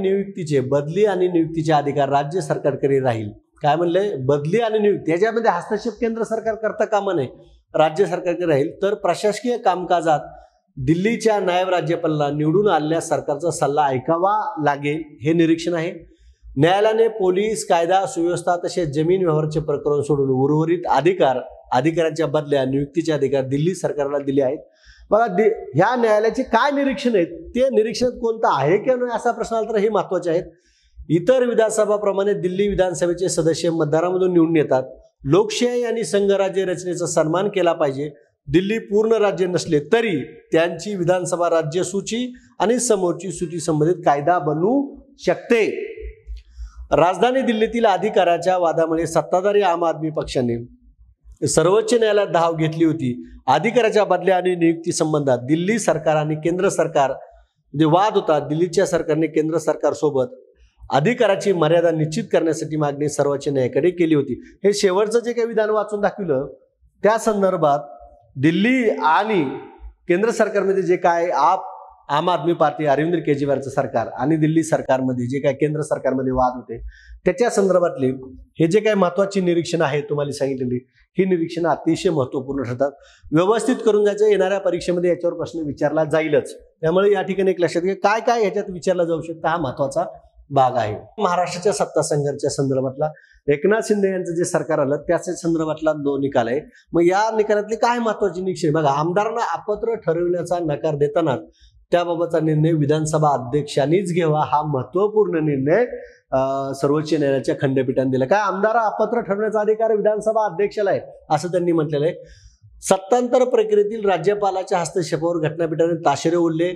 नियुक्तीचे अधिकार राज्य सरकारकडे राहील. काय म्हणले, बदली आणि नियुक्ती याच्यामध्ये हस्तक्षेप केंद्र सरकार करता कामा नये, राज्य सरकारकडे राहील. तर प्रशासकीय कामकाजात दिल्लीच्या नायब राज्यपालाला निवडून आलेल्या सरकारचा सल्ला ऐकावा लागेल, हे निरीक्षण आहे. न्यायालयाने पोलीस, कायदा सुव्यवस्था तसेच जमीन व्यवहाराचे प्रकरण सोडून उर्वरित अधिकाऱ्यांच्या बदल्या, नियुक्तीचे अधिकार दिल्ली सरकारला दिले आहेत. बघा, ह्या न्यायालयाचे काय निरीक्षण आहेत, ते निरीक्षण कोणतं आहे किंवा नाही असा प्रश्न आला तर हे महत्वाचे आहेत. इतर विधानसभाप्रमाणे दिल्ली विधानसभेचे सदस्य मतदारामधून निवडून येतात. लोकशाही आणि संघराज्य रचनेचा सन्मान केला पाहिजे. दिल्ली पूर्ण राज्य नसले तरी त्यांची विधानसभा राज्य सूची आणि समोरची सूची संबंधित कायदा बनवू शकते. राजधानी दिल्लीतील अधिकाराच्या वादामुळे सत्ताधारी आम आदमी पक्षाने सर्वोच्च न्यायालयात धाव घेतली होती. अधिकाराच्या बदल्या आणि नियुक्ती संबंधात दिल्ली सरकार आणि केंद्र सरकार जे वाद होता, दिल्लीच्या सरकारने केंद्र सरकार सोबत अधिकाराची मर्यादा निश्चित करण्यासाठी मागणी सर्वोच्च न्यायालयाकडे केली होती. हे शेवटचं जे काही विधान वाचून दाखवलं त्या संदर्भात दिल्ली आणि केंद्र सरकारमध्ये जे काय आम आदमी पार्टी अरविंद केजरीवालचं सरकार आणि दिल्ली सरकारमध्ये जे काय केंद्र सरकारमध्ये वाद होते त्याच्या संदर्भातले हे जे काही महत्वाची निरीक्षण आहे तुम्हाला सांगितलेली ही निरीक्षण अतिशय महत्वपूर्ण ठरतात. व्यवस्थित करून जायचं, येणाऱ्या परीक्षेमध्ये याच्यावर प्रश्न विचारला जाईलच. त्यामुळे या ठिकाणी एक लक्षात घ्या काय काय ह्याच्यात विचारला जाऊ शकतं हा महत्वाचा भाग आहे. महाराष्ट्राच्या सत्ता संघर्षाच्या संदर्भातला एकनाथ शिंदे यांचं जे सरकार आलं त्याच्या संदर्भातला 2 निकाल आहे. मग या निकालातले काय महत्वाचे निरीक्षण बघा. आमदारांना अपात्र ठरविण्याचा नकार देताना त्याबाबतचा निर्णय विधानसभा अध्यक्षांनीच घ्यावा हा महत्वपूर्ण निर्णय सर्वोच्च न्यायालयाच्या खंडपीठाने दिला. काय आमदार अपात्र ठरवण्याचा अधिकार विधानसभा अध्यक्षाला आहे असं त्यांनी म्हटलेलं आहे. सत्तांतर प्रक्रियेतील राज्यपालाच्या हस्तक्षेपावर घटनापीठाने ताशेरे ओढले.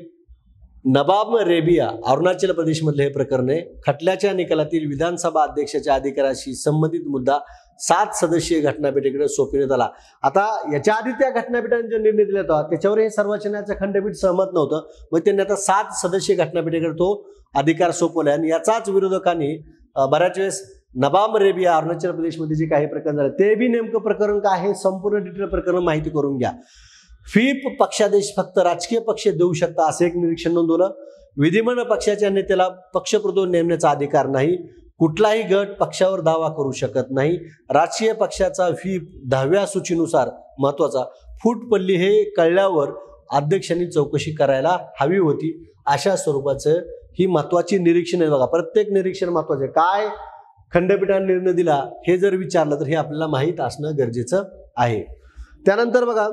नबाब रेबिया अरुणाचल प्रदेशमधले हे प्रकरण आहे. खटल्याच्या निकालातील विधानसभा अध्यक्षाच्या अधिकाराशी संबंधित मुद्दा 7 सदस्यीय घटनापीठाकडे सोपविण्यात आला. आता याच्या आधी त्या घटनापीठाने जो निर्णय दिला होता त्याच्यावर हे सर्वोच्च न्यायालयाचं खंडपीठ सहमत नव्हतं. मग त्यांनी आता 7 सदस्यीय घटनापीठाकडे तो अधिकार सोपवला आणि याचाच विरोधकांनी बऱ्याच वेळेस नबाब रेबिया अरुणाचल प्रदेशमध्ये जे काही प्रकरण झाले ते बी नेमकं प्रकरण काय आहे संपूर्ण डिटेल प्रकरण माहिती करून घ्या. व्हीप पक्षादेश फक्त राजकीय पक्ष देऊ शकता असं एक निरीक्षण नोंदवलं. विधिमंडळ पक्षाच्या नेत्याला पक्षप्रतोद नेमण्याचा अधिकार नाही. कुठलाही गट पक्षावर दावा करू शकत नाही. राजकीय पक्षाचा व्हीप 10व्या सूचीनुसार महत्वाचा फूट पडली हे कळल्यावर अध्यक्षांनी चौकशी करायला हवी होती. अशा स्वरूपाचं ही महत्वाची निरीक्षण आहे बघा. प्रत्येक निरीक्षण महत्वाचे. काय खंडपीठाने निर्णय दिला हे जर विचारलं तर हे आपल्याला माहीत असणं गरजेचं आहे. त्यानंतर बघा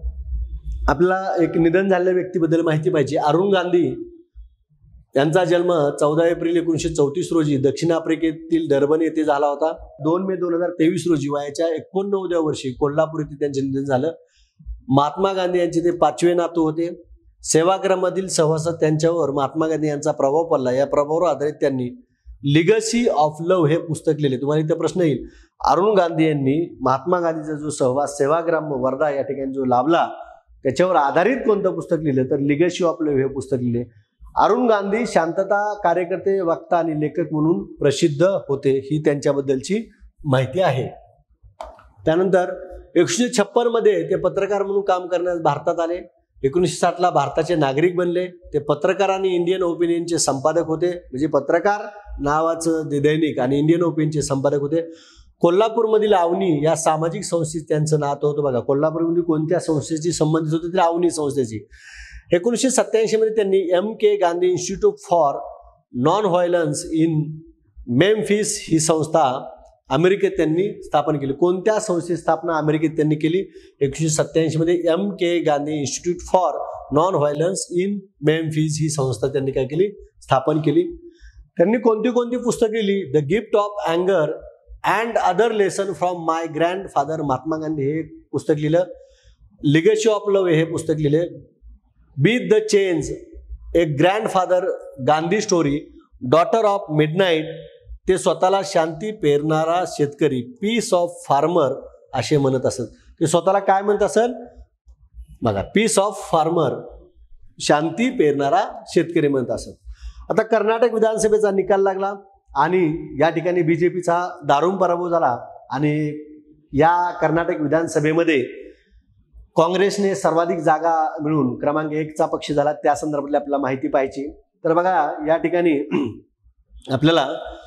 आपल्याला एक निधन झालेल्या व्यक्तीबद्दल माहिती पाहिजे. अरुण गांधी यांचा जन्म 14 एप्रिल 1934 रोजी दक्षिण आफ्रिकेतील डर्बन येथे झाला होता. 2 मे 2023 रोजी वयाच्या 89व्या वर्षी कोल्हापूर येथे त्यांचे निधन झालं. महात्मा गांधी यांचे ते 5वे नातू होते. सेवाग्रामातील सहवासात त्यांच्यावर महात्मा गांधी यांचा प्रभाव पडला. या प्रभावावर आधारित त्यांनी लिगसी ऑफ लव्ह हे पुस्तक लिहिले. तुम्हाला इथे प्रश्न येईल अरुण गांधी यांनी महात्मा गांधीचा जो सहवास सेवाग्राम वर्धा या ठिकाणी जो लाभला त्याच्यावर आधारित कोणतं पुस्तक लिहिलं तर लिगसी ऑफ लव्ह हे पुस्तक लिहिले. अरुण गांधी शांतता कार्यकर्ते, वक्ता आणि लेखक म्हणून प्रसिद्ध होते. ही त्यांच्याबद्दलची माहिती आहे. त्यानंतर 1956 मध्ये ते पत्रकार म्हणून काम करण्यास भारतात आले. 1960ला भारताचे नागरिक बनले. ते पत्रकार आणि इंडियन ओपिनियनचे संपादक होते. म्हणजे पत्रकार नावाचं दैनिक आणि इंडियन ओपिनियनचे संपादक होते. कोल्हापूरमधील अवनी या सामाजिक संस्थेत त्यांचं नातं होतं बघा. कोल्हापूरमध्ये कोणत्या संस्थेची संबंधित होते तर अवनी संस्थेची. 1987 मध्ये त्यांनी MK Gandhi institute for non violence in Memphis ही संस्था अमेरिकेत त्यांनी स्थापन केली. कोणत्या संस्थेची स्थापना अमेरिकेत त्यांनी केली 1987 मध्ये MK Gandhi institute for non violence in Memphis ही संस्था त्यांनी काय केली स्थापन केली. त्यांनी कोणती कोणती पुस्तक लिहिली. द गिफ्ट ऑफ अँगर and other lesson from my grandfather Mahatma Gandhi हे पुस्तक लिहिलं. लिगसी ऑफ लव्ह हे पुस्तक लिहिले. Beat the change a grandfather Gandhi story, daughter of midnight ते स्वतःला शांती पेरणारा शेतकरी, पीस ऑफ फार्मर असे म्हणत असत. ते स्वतःला काय म्हणत असेल बघा, पीस ऑफ फार्मर शांती पेरणारा शेतकरी म्हणत असत. आता कर्नाटक विधानसभेचा निकाल लागला आणि या ठिकाणी बीजेपीचा दारुण पराभव झाला आणि या कर्नाटक विधानसभेमध्ये काँग्रेसने सर्वाधिक जागा मिळून क्रमांक 1चा पक्ष झाला. त्या संदर्भातली आपल्याला माहिती पाहिजे. तर बघा या ठिकाणी आपल्याला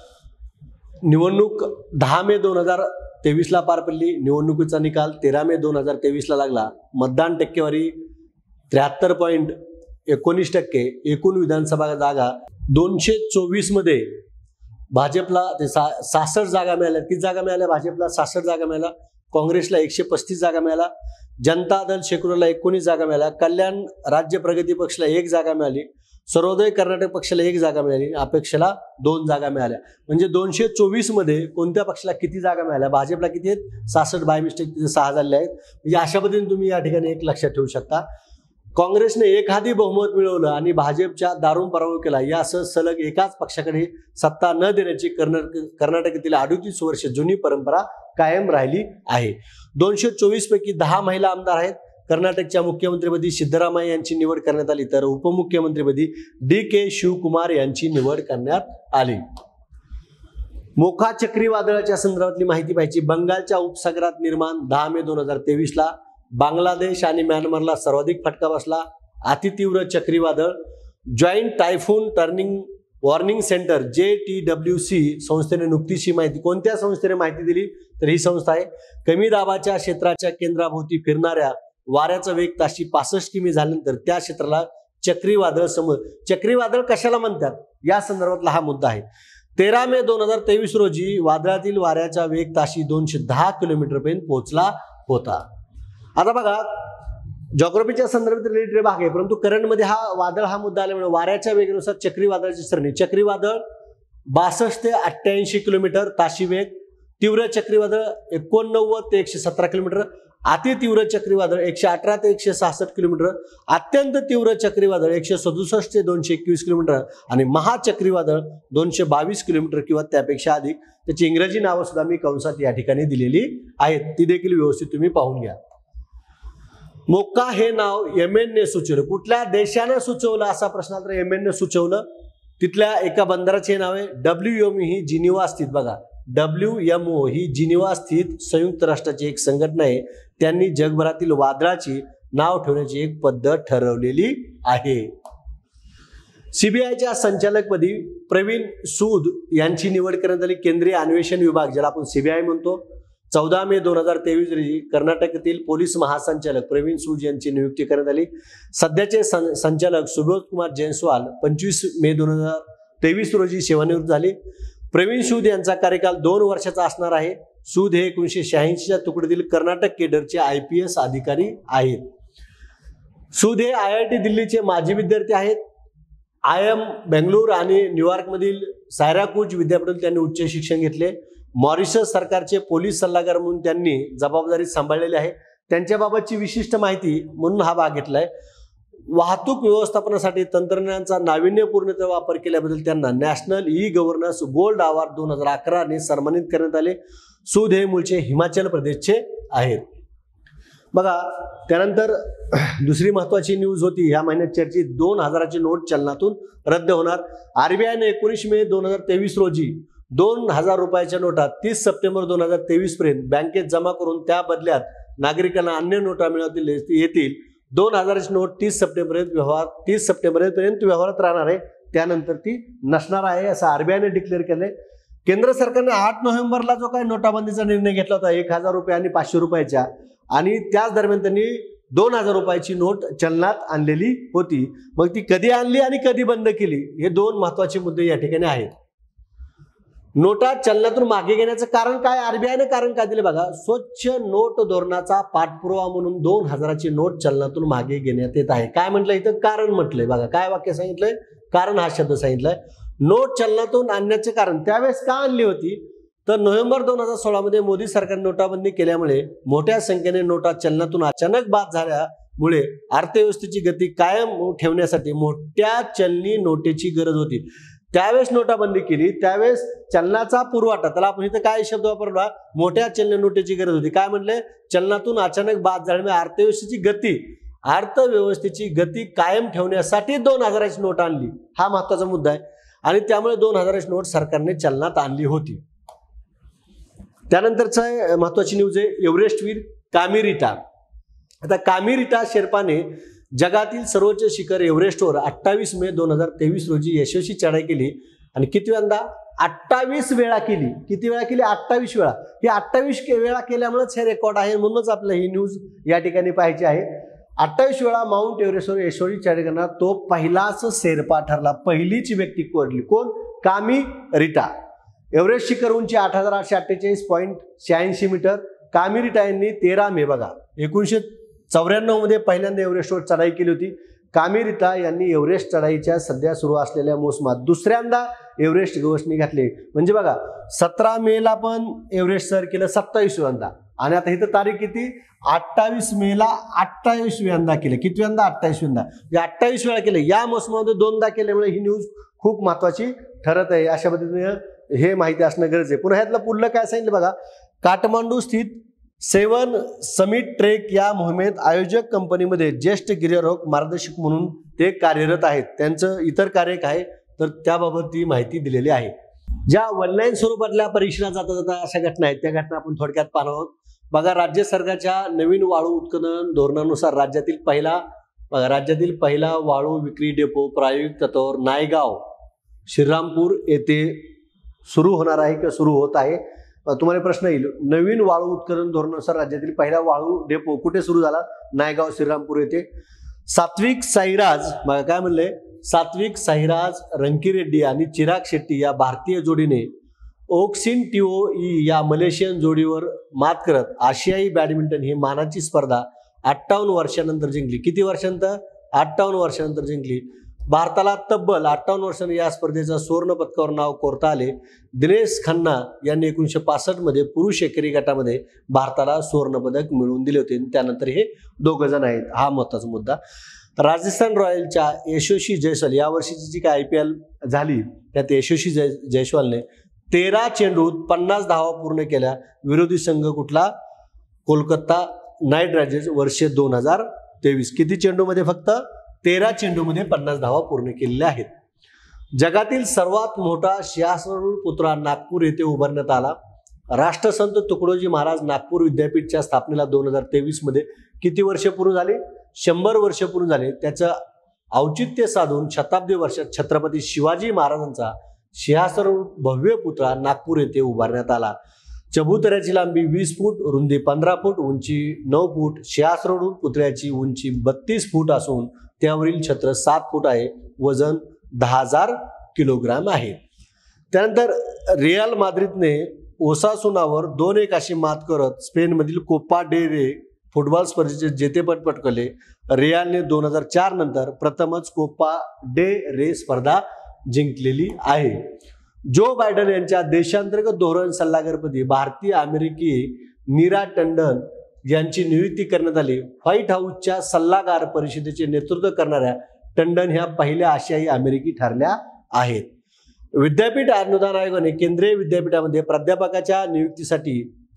निवडणूक 10 मे 2023 पार पडली. निवडणुकीचा निकाल 13 मे 2023 लागला. मतदान टक्केवारी 73.19%. एकूण विधानसभा जागा 224 मध्ये भाजपला 66 जागा मिळाल्या. किती जागा मिळाल्या भाजपला 66 जागा मिळाल्या. काँग्रेसला 135 जागा मिळाल्या. जनता दल सेक्युलरला 19 जागा मिळाल्या. कल्याण राज्य प्रगती पक्षाला 1 जागा मिळाली. सर्वोदय कर्नाटक पक्षाला 1 जागा मिळाली. अपेक्षेला 2 जागा मिळाल्या. म्हणजे 224 मध्ये कोणत्या पक्षाला किती जागा मिळाल्या, भाजपला किती आहेत 66, बाय मिस्टेक तिथे 6 झालेले आहेत. म्हणजे अशा पद्धतीने तुम्ही या ठिकाणी एक लक्षात ठेवू शकता. काँग्रेसने एखादी बहुमत मिळवलं आणि भाजपच्या दारुण पराभव केला, यासह सलग एकाच पक्षाकडे सत्ता न देण्याची कर्नाटकातील 38 वर्ष जुनी परंपरा कायम राहिली आहे. 224 पैकी 10 महिला आमदार आहेत. कर्नाटकच्या मुख्यमंत्रीपदी सिद्धरामय्या यांची निवड करण्यात आली, तर उपमुख्यमंत्रीपदी DK शिवकुमार यांची निवड करण्यात आली. मोखा चक्रीवादळाच्या संदर्भातली माहिती पाहिजे. बंगालच्या उपसागरात निर्माण 10 मे 2023 बांगलादेश आणि म्यानमारला सर्वाधिक फटका बसला. अतितीव्र चक्रीवादळ. Joint typhoon turning warning center JTWC संस्थेने नुकतीच ही माहिती, कोणत्या संस्थेने माहिती दिली तर ही संस्था आहे. कमी दाबाच्या क्षेत्राच्या केंद्राभोवती फिरणाऱ्या वाऱ्याचा वेग ताशी 65 किमी झाल्यानंतर त्या क्षेत्राला चक्रीवादळ चक्रीवादळ कशाला म्हणतात या संदर्भातला हा मुद्दा आहे. 13 मे 2023 रोजी वादळातील वाऱ्याचा वेग ताशी 210 किलोमीटरपर्यंत पोहोचला होता. आता बघा, जॉग्राफीच्या संदर्भात रिलेटेड भाग आहे, परंतु करंटमध्ये वादळ हा मुद्दा आल्यामुळे वाऱ्याच्या वेगानुसार चक्रीवादळाची सरणी. चक्रीवादळ 62 ते 88 किलोमीटर ताशी वेग. तीव्र चक्रीवादळ 89 ते 117 किलोमीटर. अतितीव्र चक्रीवादळ 118 ते 166 किलोमीटर. अत्यंत तीव्र चक्रीवादळ 167 ते 221 किलोमीटर आणि महाचक्रीवादळ 222 किलोमीटर किंवा त्यापेक्षा अधिक. त्याची इंग्रजी नावं सुद्धा मी कंसात या ठिकाणी दिलेली आहेत, ती देखील व्यवस्थित तुम्ही पाहून घ्या. मोक्का हे नाव येमेनने सुचवलं. कुठल्या देशाने सुचवलं असा प्रश्न तर येमेनने सुचवलं. तिथल्या एका बंदराचे नाव आहे WMO. ही जिनिव्हा स्थित, बघा WMO ही जिनिव्हा स्थित संयुक्त राष्ट्राची एक संघटना आहे. त्यांनी जगभरातील वादळाची नाव ठेवण्याची एक पद्धत ठरवलेली आहे. CBIच्या संचालकपदी प्रवीण सूद यांची निवड करण्यात आली. केंद्रीय अन्वेषण विभाग ज्याला आपण CBI म्हणतो. 14 मे 2023 रोजी कर्नाटकातील पोलीस महासंचालक प्रवीण सूद यांची नियुक्ती करण्यात आली. सध्याचे संचालक सुबोध कुमार जयस्वाल 25 मे 2023 रोजी सेवानिवृत्त झाले. प्रवीण सूद यांचा कार्यकाल 2 वर्षाचा असणार आहे. सूद हे 1986च्या तुकडीतील कर्नाटक केडरचे IPS अधिकारी आहेत. सूद हे IIT दिल्लीचे माजी विद्यार्थी आहेत. IIM बेंगळुरू आणि न्यूयॉर्कमधील सायराकूज विद्यापीठातून त्यांनी उच्च शिक्षण घेतले. मॉरिशस सरकारचे पोलीस सल्लागार म्हणून त्यांनी जबाबदारी सांभाळलेली आहे. त्यांच्याबाबतची विशिष्ट माहिती म्हणून हा भाग घेतलाय. वाहतूक व्यवस्थापनासाठी तंत्रज्ञानाचा नाविन्यपूर्णतेचा वापर केल्याबद्दल त्यांना नॅशनल गव्हर्नन्स गोल्ड अवॉर्ड 2011 ने सन्मानित करण्यात आले. सूद हे मूळचे हिमाचल प्रदेशचे आहेत. बघा, त्यानंतर दुसरी महत्वाची न्यूज होती ह्या महिन्यात चर्चित 2000ची नोट चलनातून रद्द होणार. RBIने 19 मे 2023 रोजी 2000 रुपयाच्या नोटा 30 सप्टेंबर 2023 पर्यंत बँकेत जमा करून त्या बदल्यात नागरिकांना अन्य नोटा मिळवतील येतील. 2000ची नोट 30 सप्टेंबरपर्यंत व्यवहारात राहणार आहे, त्यानंतर ती नसणार आहे असं RBIने डिक्लेअर केलंय. केंद्र सरकारने 8 नोव्हेंबरला जो काही नोटाबंदीचा निर्णय घेतला होता 1000 रुपये आणि 500 रुपयाच्या, आणि त्याच दरम्यान त्यांनी 2000 रुपयाची नोट चलनात आणलेली होती. मग ती कधी आणली आणि कधी बंद केली हे 2 महत्वाचे मुद्दे या ठिकाणी आहेत. नोटा चलनातून मागे घेण्याचं कारण काय, RBIने कारण काय दिले बघा. स्वच्छ नोट धोरणाचा पाठपुरावा म्हणून 2000ची नोट चलनातून मागे घेण्यात येत आहे. काय म्हटलं इथं, कारण म्हटलंय बघा. काय वाक्य सांगितलंय, कारण हा शब्द सांगितलाय. नोट चलनातून आणण्याचे कारण त्यावेळेस का आणली होती तर नोव्हेंबर 2016 मध्ये मोदी सरकारने नोटाबंदी केल्यामुळे मोठ्या संख्येने नोटा चलनातून अचानक बाद झाल्यामुळे अर्थव्यवस्थेची गती कायम ठेवण्यासाठी मोठ्या चलनी नोटेची गरज होती. त्यावेळेस नोटाबंदी केली, त्यावेळेस चलनाचा पुरवठा, त्याला आपण इथं काय शब्द वापरला, मोठ्या चलनी नोटेची गरज होती. काय म्हटले, चलनातून अचानक बाद झाल्यामुळे अर्थव्यवस्थेची गती कायम ठेवण्यासाठी 2000ची नोट आणली. हा महत्वाचा मुद्दा आहे आणि त्यामुळे 2000ची नोट सरकारने चलनात आणली होती. त्यानंतरचा महत्वाची न्यूज आहे एव्हरेस्टवीर कामिरीटा. आता कामिरीटा शेर्पाने जगातील सर्वोच्च शिखर एव्हरेस्टवर 28 मे 2023 रोजी यशस्वी चढाई केली आणि किती वेळा, 28 वेळा केली. किती वेळा केली, 28 वेळा. ही 28 वेळा केल्यामुळेच हे रेकॉर्ड आहे, म्हणूनच आपलं ही न्यूज या ठिकाणी पाहायची आहे. 28 वेळा माउंट एव्हरेस्टवर यशस्वी चढाई करणार तो पहिलाच शेर्पा ठरला. पहिलीच व्यक्ती कोरली, कोण, कामिरीटा. एव्हरेस्ट शिखर उंची 8848.86 मीटर. कामिरीटा यांनी 13 मे बघा 1994 मध्ये पहिल्यांदा एव्हरेस्टवर चढाई केली होती. कामिरीटा यांनी एव्हरेस्ट चढाईच्या सध्या सुरू असलेल्या मोसमात दुसऱ्यांदा एव्हरेस्ट गवसणी घातले. म्हणजे बघा 17 मेला पण एव्हरेस्ट सर केलं 27 वेळा, आणि आता इथं तारीख किती, 28 मेला 28व्यांदा केले. कितव्यांदा, 28व्यांदा. म्हणजे 28 वेळा केले. या मोसमामध्ये 2दा केल्यामुळे ही न्यूज खूप महत्वाची ठरत आहे. अशा पद्धतीने हे माहिती असणं गरजेचं आहे. पुन्हा ह्यातलं पुढलं काय सांगितलं बघा, काठमांडू स्थित 7 समिट ट्रेक या मोहिमेत आयोजक कंपनीमध्ये ज्येष्ठ गिर्यारोहक मार्गदर्शक म्हणून ते कार्यरत आहेत. त्यांचं इतर कार्य काय तर त्याबाबत ती माहिती दिलेली आहे. ज्या ऑनलाईन स्वरूपातल्या परीक्षेला जाता जाता अशा घटना आहेत त्या घटना आपण थोडक्यात पाहणार आहोत. बघा, राज्य सरकारच्या नवीन वाळू उत्खनन धोरणानुसार राज्यातील पहिला वाळू विक्री डेपो प्रायोगिक तत्वावर नायगाव श्रीरामपूर येथे सुरू होणार आहे किंवा सुरू होत आहे. तुम्हाला प्रश्न येईल, नवीन वाळू उत्खनन धोरणानुसार राज्यातील पहिला वाळू डेपो कुठे सुरू झाला, नायगाव श्रीरामपूर येथे. सात्विक साईराज, बघा काय म्हणले, सात्विक साईराज रंकीरेड्डी आणि चिराग शेट्टी या भारतीय जोडीने ओक्सिन टिओई या मलेशियन जोडीवर मात करत आशियाई बॅडमिंटन ही मानाची स्पर्धा 58 वर्षानंतर जिंकली. किती वर्षानंतर, 58 वर्षानंतर जिंकली. भारताला तब्बल 58 वर्षांनी या स्पर्धेचा सुवर्ण पदकावर नाव कोरता आले. दिनेश खन्ना यांनी 1965 मध्ये पुरुष एकेरी गटामध्ये भारताला सुवर्ण पदक मिळवून दिले होते. त्यानंतर हे 2 जण आहेत. हा महत्वाचा मुद्दा. राजस्थान रॉयलच्या यशस्वी जयस्वाल, या वर्षीची जी काय IPL झाली त्यात यशस्वी जयस्वालने 13 चेंडूत 50 धावा पूर्ण केल्या. विरोधी संघ कुठला, कोलकाता नाईट रायडर्स, वर्ष 2023. किती चेंडूमध्ये, फक्त 13 चेंडूमध्ये 50 धावा पूर्ण केलेल्या आहेत. जगातील सर्वात मोठा सिंहासनरूढ पुतळा नागपूर येथे उभारण्यात आला. राष्ट्रसंत तुकडोजी महाराज नागपूर विद्यापीठच्या स्थापनेला 2023 मध्ये किती वर्ष पूर्ण झाले, 100 वर्ष पूर्ण झाले. त्याचं औचित्य साधून शताब्दी वर्षात छत्रपती शिवाजी महाराजांचा सिंहासनरूढ भव्य पुतळा नागपूर येथे उभारण्यात आला. चबुतऱ्याची लांबी 20 फूट, रुंदी 15 फूट, उंची 9 फूट. सिंहासनरूढ पुतळ्याची उंची 32 फूट असून त्यावरील छत्र 7 फूट आहे. वजन 10,000 किलोग्राम आहे. त्यानंतर रियाल माद्रिदने ओसासुनावर 2-1 अशी मात करत स्पेनमधील कोपा डे रे फुटबॉल स्पर्धेचे जेतेपद पटकवले. रियालने 2004 नंतर प्रथमच कोपा डे रे स्पर्धा जिंकलेली आहे. जो बायडन यांच्या देशांतर्गत धोरण सल्लागारपदी भारतीय अमेरिकी नीरा टंडन यांची नियुक्ती करण्यात आली. व्हाईट हाऊसच्या सल्लागार परिषदेचे नेतृत्व करणाऱ्या टंडन ह्या पहिल्या आशियाई अमेरिकी ठरल्या आहेत. विद्यापीठ अनुदान आयोगाने केंद्रीय विद्यापीठामध्ये प्राध्यापकाच्या नियुक्तीसाठी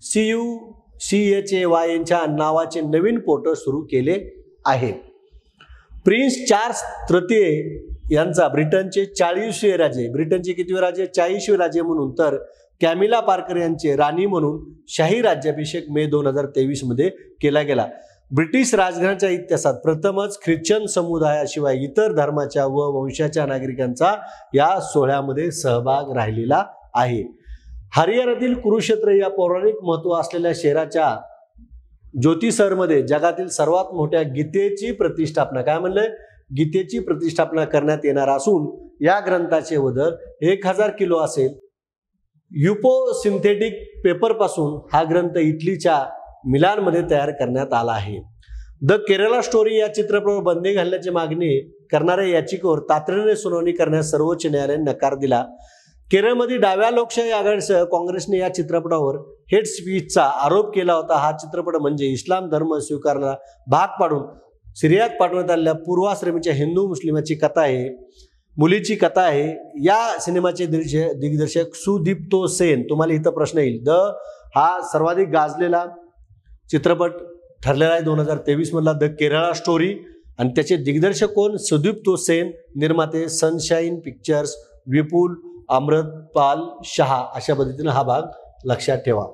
CUCHAY यांच्या नावाचे नवीन पोर्टल सुरू केले आहे. प्रिन्स चार्ल्स तृतीय यांचा ब्रिटनचे 40वे राजे, ब्रिटनचे कितवे राजे, 40वे राजे म्हणून, तर कॅमिला पार्कर यांचे राणी म्हणून शाही राज्याभिषेक मे 2023 मध्ये केला गेला. ब्रिटिश राजघराण्याच्या इतिहासात प्रथमच ख्रिश्चन समुदायाशिवाय इतर धर्माच्या व वंशाच्या नागरिकांचा या सोहळ्यामध्ये सहभाग राहिलेला आहे. हरियाणातील कुरुक्षेत्र या पौराणिक महत्व असलेल्या शहराच्या ज्योतिसरमध्ये जगातील सर्वात मोठ्या गीतेची प्रतिष्ठापना, काय म्हणलंय, गीतेची प्रतिष्ठापना करण्यात येणार असून या ग्रंथाचे वजन 1000 किलो असेल. युपो सिंथेटिक पेपर पासून हा ग्रंथ इटलीच्या मिलानमध्ये तयार करण्यात आला आहे. द केरला स्टोरी या चित्रपटावर बंदी घालण्याची मागणी करणाऱ्या याचिकेवर तातडीने सुनावणी करण्यास सर्वोच्च न्यायालयाने नकार दिला. केरळमध्ये डाव्या लोकशाही आघाडीसह काँग्रेसने या चित्रपटावर हेट स्पीचचा आरोप केला होता. हा चित्रपट म्हणजे इस्लाम धर्म स्वीकारण्याला भाग पाडून सिरियात पाठवण्यात आलेल्या पूर्वाश्रमीच्या हिंदू मुस्लिमाची कथा आहे, मुलीची कथा आहे. या सिनेमाचे दिग्दर्शक सुदीप्तो सेन, तुम्हाला इथं प्रश्न येईल, हा सर्वाधिक गाजलेला चित्रपट ठरलेला आहे 2023 मधला द केरळा स्टोरी. आणि त्याचे दिग्दर्शक कोण, सुदीप्तो सेन. निर्माते सनशाईन पिक्चर्स, विपुल अमृतपाल शहा. अशा पद्धतीने हा भाग लक्षात ठेवा.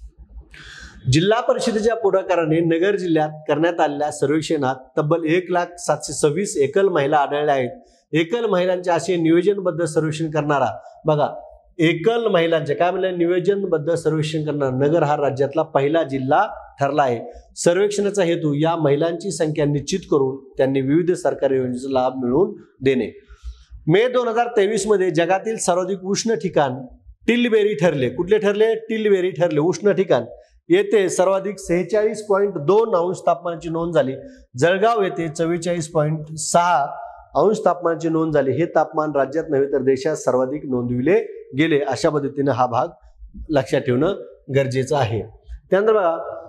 जिल्हा परिषदेच्या पुढाकाराने नगर जिल्ह्यात करण्यात आलेल्या सर्वेक्षणात तब्बल 1,726 एकल महिला आढळल्या आहेत. एकल महिलांचे असे नियोजनबद्ध सर्वेक्षण करणारा, बघा एकल महिलांचे काय म्हणले, नियोजनबद्ध सर्वेक्षण करणारा नगर हा राज्यातला पहिला जिल्हा ठरला आहे. सर्वेक्षणाचा हेतू या महिलांची संख्या निश्चित करून त्यांनी विविध सरकारी योजनेचा लाभ मिळवून देणे. मे 2023 मध्ये जगातील सर्वाधिक उष्ण ठिकाण टिलबेरी ठरले. कुठले ठरले, टिलबेरी ठरले उष्ण ठिकाण. येथे सर्वाधिक 46.2 अंश तापमानाची नोंद झाली. जळगाव येथे 44.6 अंश तापमानाची नोंद झाली. हे तापमान राज्यात नव्हे तर देशात सर्वाधिक नोंदविले गेले. अशा पद्धतीने हा भाग लक्षात ठेवणं गरजेचं आहे. त्यानंतर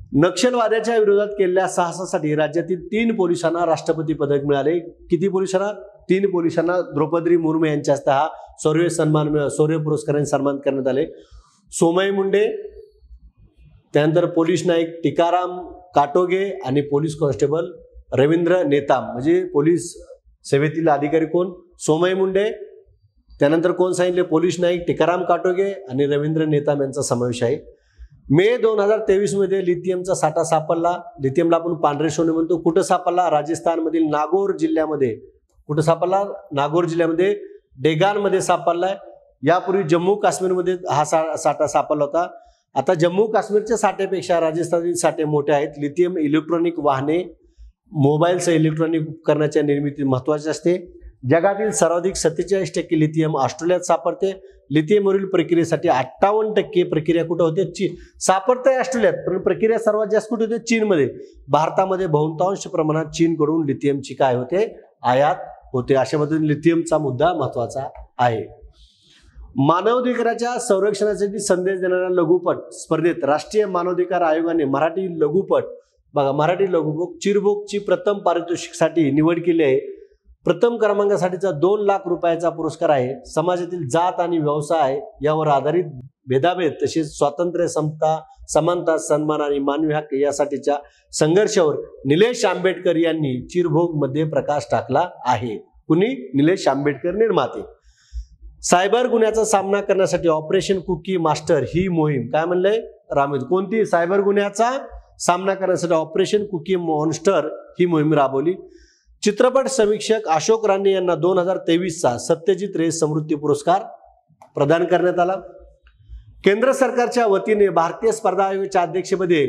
नक्षलवाद्याच्या विरोधात केलेल्या साहसासाठी राज्यातील 3 पोलिसांना राष्ट्रपती पदक मिळाले. किती पोलिसांना? 3 पोलिसांना द्रौपदी मुर्मू यांच्या हस्ते हा शौर्य पुरस्काराने सन्मान करण्यात आले. सोमय मुंडे, त्यानंतर पोलीस नाईक टिकाराम काटोगे आणि पोलीस कॉन्स्टेबल रवींद्र नेताम. म्हणजे पोलीस सेवेतील अधिकारी कोण? सोमय मुंडे, त्यानंतर कोण सांगितले? पोलीस नाईक टिकाराम काटोगे आणि रवींद्र नेताम यांचा समावेश आहे. मे 2023 मध्ये लिथियमचा साठा सापडला. लिथियमला आपण पांढरे सोने म्हणतो. कुठं सापडला? राजस्थानमधील नागौर जिल्ह्यामध्ये. कुठं सापडला? नागौर जिल्ह्यामध्ये डेगानमध्ये सापडलाय. यापूर्वी जम्मू काश्मीरमध्ये हा साठा सापडला होता. आता जम्मू काश्मीरच्या साठ्यापेक्षा राजस्थानातील साठे मोठे आहेत. लिथियम इलेक्ट्रॉनिक वाहने, मोबाईलसह इलेक्ट्रॉनिक उपकरणाच्या निर्मितीत महत्वाचे असते. जगातील सर्वाधिक 47% लिथियम ऑस्ट्रेलियात सापडते. लिथियमवरील प्रक्रियेसाठी 58% प्रक्रिया कुठं होते? सापडते ऑस्ट्रेलियात, पण प्रक्रिया सर्वात जास्त कुठे होते? चीनमध्ये. भारतामध्ये बहुतांश प्रमाणात चीनकडून लिथियमची काय होते? आयात होते. अशा पद्धतीने लिथियमचा मुद्दा महत्वाचा आहे. मानवाधिकाराच्या संरक्षणासाठी संदेश देणाऱ्या लघुपट स्पर्धेत राष्ट्रीय मानवाधिकार आयोगाने मराठी लघुपट चिरबुकची प्रथम पारितोषिकसाठी निवड केली आहे. प्रथम क्रमांकासाठीचा 2 लाख रुपयाचा पुरस्कार आहे. समाजातील जात आणि व्यवसाय यावर आधारित भेदाभेद तसेच स्वातंत्र्य, समता, समानता, सन्मान आणि मानवी हक्क यासाठीच्या संघर्षावर निलेश आंबेडकर यांनी चिरभोग मध्ये प्रकाश टाकला आहे. कुणी? निलेश आंबेडकर, निर्माते. सायबर गुन्ह्याचा सामना करण्यासाठी ऑपरेशन कुकी मास्टर ही मोहीम, काय म्हणलंय रामदेव? कोणती? सायबर गुन्ह्याचा सामना करण्यासाठी ऑपरेशन कुकी मॉन्स्टर ही मोहीम राबवली. चित्रपट समीक्षक अशोक राणे यांना 2023चा सत्यजित रे समृद्धी पुरस्कार प्रदान करण्यात आला. केंद्र सरकारच्या वतीने भारतीय स्पर्धा आयोगाच्या अध्यक्षपदी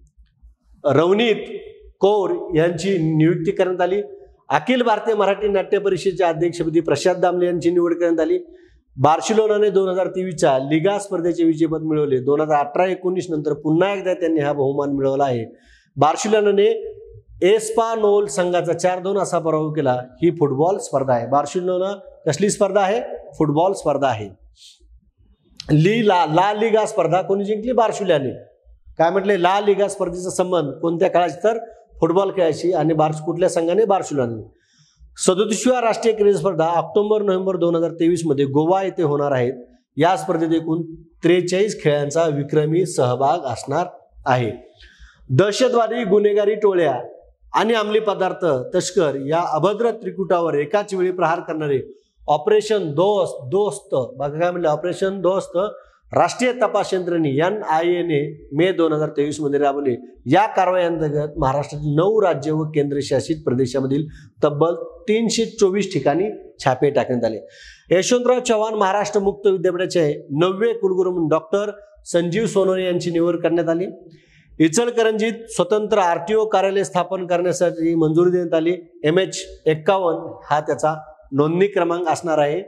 रवनीत कौर यांची नियुक्ती करण्यात आली. अखिल भारतीय मराठी नाट्य परिषदेच्या अध्यक्षपदी प्रशांत दामले यांची निवड करण्यात आली. बार्सिलोनाने 2023च्या लिगा स्पर्धेचे विजेतेपद मिळवले. 2018-19 नंतर पुन्हा एकदा त्यांनी हा बहुमान मिळवला आहे. बार्सिलोनाने एस्पानोल संघाचा 4-2 असा पराभव केला. ही फुटबॉल स्पर्धा आहे. बार्सिलोना कसली स्पर्धा आहे? फुटबॉल स्पर्धा आहे. ला लिगा स्पर्धा कोणी जिंकली? बार्सिलोनाने. काय म्हटले? ला लिगा स्पर्धेचा संबंध कोणत्या काळाशी? तर फुटबॉल खेळाशी. आणि कुठल्या संघाने? बार्सिलोनाने. 37व्या राष्ट्रीय क्रीडा स्पर्धा ऑक्टोबर-नोव्हेंबर 2023 मध्ये गोवा येथे होणार आहेत. या स्पर्धेत एकूण 43 खेळांचा विक्रमी सहभाग असणार आहे. दहशतवादी, गुन्हेगारी टोळ्या आणि अंमली पदार्थ तस्कर या अभद्र त्रिकुटावर एकाच वेळी प्रहार करणारे ऑपरेशन दोस्त बघा काय म्हणलं? ऑपरेशन दोस्त राष्ट्रीय तपास यंत्रणे NIA ने मे 2023 मध्ये राबवले. या कारवाईअंतर्गत महाराष्ट्रातील 9 राज्य व केंद्रशासित प्रदेशामधील तब्बल 324 ठिकाणी छापे टाकण्यात आले. यशवंतराव चव्हाण महाराष्ट्र मुक्त विद्यापीठाचे 9वे कुलगुरू म्हणून डॉक्टर संजीव सोनवणे यांची निवड करण्यात आली. इचलकरंजीत स्वतंत्र RTO कार्यालय स्थापन करण्यासाठी मंजुरी देण्यात आली. MH51 हा त्याचा नोंदणी क्रमांक असणार आहे.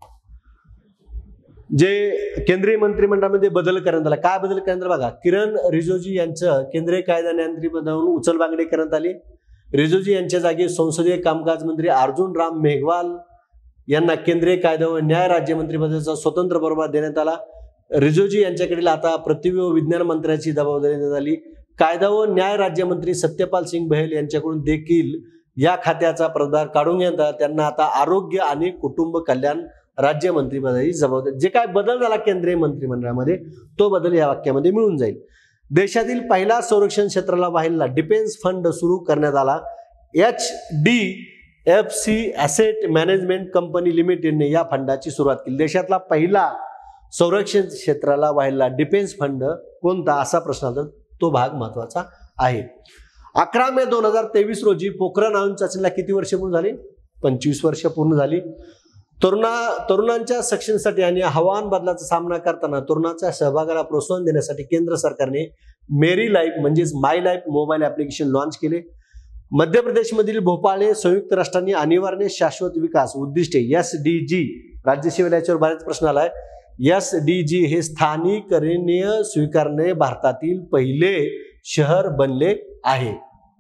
जे केंद्रीय मंत्रिमंडळामध्ये बदल करण्यात आला. काय बदल करण्यात आला? बघा, किरण रिजिजू यांचं केंद्रीय कायदा मंत्रिपदावरून उचलबांगडी करण्यात आली. रिजिजू यांच्या जागी संसदीय कामकाज मंत्री अर्जुन राम मेघवाल यांना केंद्रीय कायदा व न्याय राज्यमंत्रिपदाचा स्वतंत्र प्रभार देण्यात आला. रिजिजू यांच्याकडील आता पृथ्वी व विज्ञान मंत्र्याची जबाबदारी देण्यात आली. कायदा व न्याय राज्यमंत्री सत्यपाल सिंग बहेल यांच्याकडून देखील या खात्याचा प्रभार काढून घेण्यात आला. त्यांना आता आरोग्य आणि कुटुंब कल्याण राज्यमंत्रिपदाची जबाबदारी. जे काय बदल झाला केंद्रीय मंत्रिमंडळामध्ये तो बदल या वाक्यामध्ये मिळून जाईल. देशातील पहिला संरक्षण क्षेत्राला वाहिलेला डिफेन्स फंड सुरू करण्यात आला. HDFC ॲसेट मॅनेजमेंट कंपनी लिमिटेडने या फंडाची सुरुवात केली. देशातला पहिला संरक्षण क्षेत्राला वाहिलेला डिफेन्स फंड कोणता असा प्रश्न आला तो भाग महत्वाचा आहे. 11 मे 2023 रोजी पोखरण अणु चाचणीला किती वर्ष पूर्ण झाली? 25 वर्ष पूर्ण झाली. तरुणांच्या सक्षमीकरणासाठी आणि हवामान बदलाचा सामना करताना तरुणांच्या सहभागाला प्रोत्साहन देण्यासाठी केंद्र सरकारने मेरी लाईफ म्हणजेच my life mobile application launch केले. मध्य प्रदेशमधील भोपाळे संयुक्त राष्ट्रांनी अनिवार्य शाश्वत विकास उद्दिष्टे SDG राज्यसेवेला याच्यावर बरेच प्रश्न आलाय. SDG हे स्थानिकरणीय स्वीकारणे भारतातील पहिले शहर बनले आहे.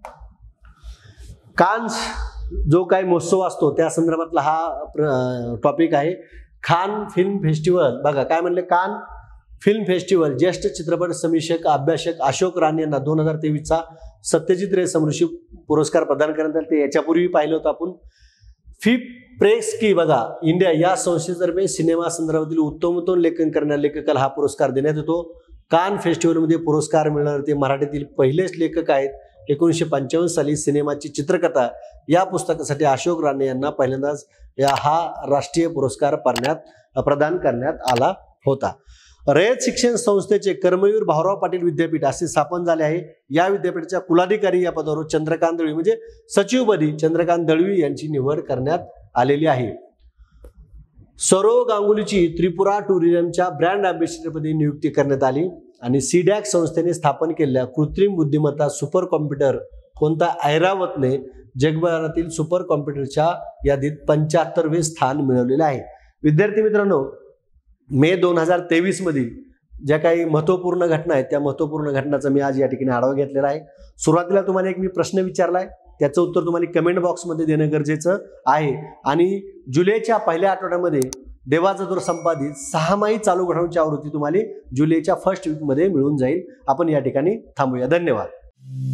कान्स जो काही महोत्सव असतो त्या संदर्भातला हा टॉपिक आहे. कान फिल्म फेस्टिवल बघा काय म्हणले? कान फिल्म फेस्टिवल ज्येष्ठ चित्रपट समीक्षक अभ्यासक अशोक राणे यांना 2023चा सत्यजित रे समृषी पुरस्कार प्रदान करण्यात आला. ते याच्यापूर्वी पाहिलं होतं आपण. फिप प्रेस की बघा इंडिया या संस्थेतर्फे सिनेमा संदर्भातील उत्तमोत्तम लेखन करणाऱ्या लेखकाला हा पुरस्कार देण्यात येतो. कान फेस्टिवलमध्ये पुरस्कार मिळणार ते मराठीतील पहिलेच लेखक आहेत. 1955 साली सिनेमाची चित्रकथा या पुस्तकासाठी अशोक राणे यांना पहिल्यांदाच हा राष्ट्रीय पुरस्कार प्रदान करण्यात आला होता. रयत शिक्षण संस्थेचे कर्मवीर भाऊराव पाटील विद्यापीठ असे स्थापन झाले आहे. या विद्यापीठाच्या कुलाधिकारी या पदावर चंद्रकांत दळवी म्हणजे सचिवपदी चंद्रकांत दळवी यांची निवड करण्यात आलेली आहे. सौरव गांगुलीची त्रिपुरा टुरिझमच्या ब्रँड अँबॅसिडरपदी नियुक्ती करण्यात आली. आणि सीडॅक संस्थेने स्थापन केलेल्या कृत्रिम बुद्धिमत्ता सुपर कॉम्प्युटर कोणता ऐरावतने जगभरातील सुपर कॉम्प्युटरच्या यादीत 75वे स्थान मिळवलेले आहे. विद्यार्थी मित्रांनो, मे 2023 मधील ज्या काही महत्त्वपूर्ण घटना आहेत त्या महत्त्वपूर्ण घटनाचा मी आज या ठिकाणी आढावा घेतलेला आहे. सुरुवातीला तुम्हाला एक मी प्रश्न विचारलाय, त्याचं उत्तर तुम्हाला कमेंट बॉक्समध्ये देणं गरजेचं आहे. आणि जुलैच्या पहिल्या आठवड्यामध्ये देवाचा दूर संपादित 6 माही चालू घडामोडींची आवृत्ती तुम्हाला जुलैच्या फर्स्ट वीकमध्ये मिळून जाईल. आपण या ठिकाणी थांबूया. धन्यवाद.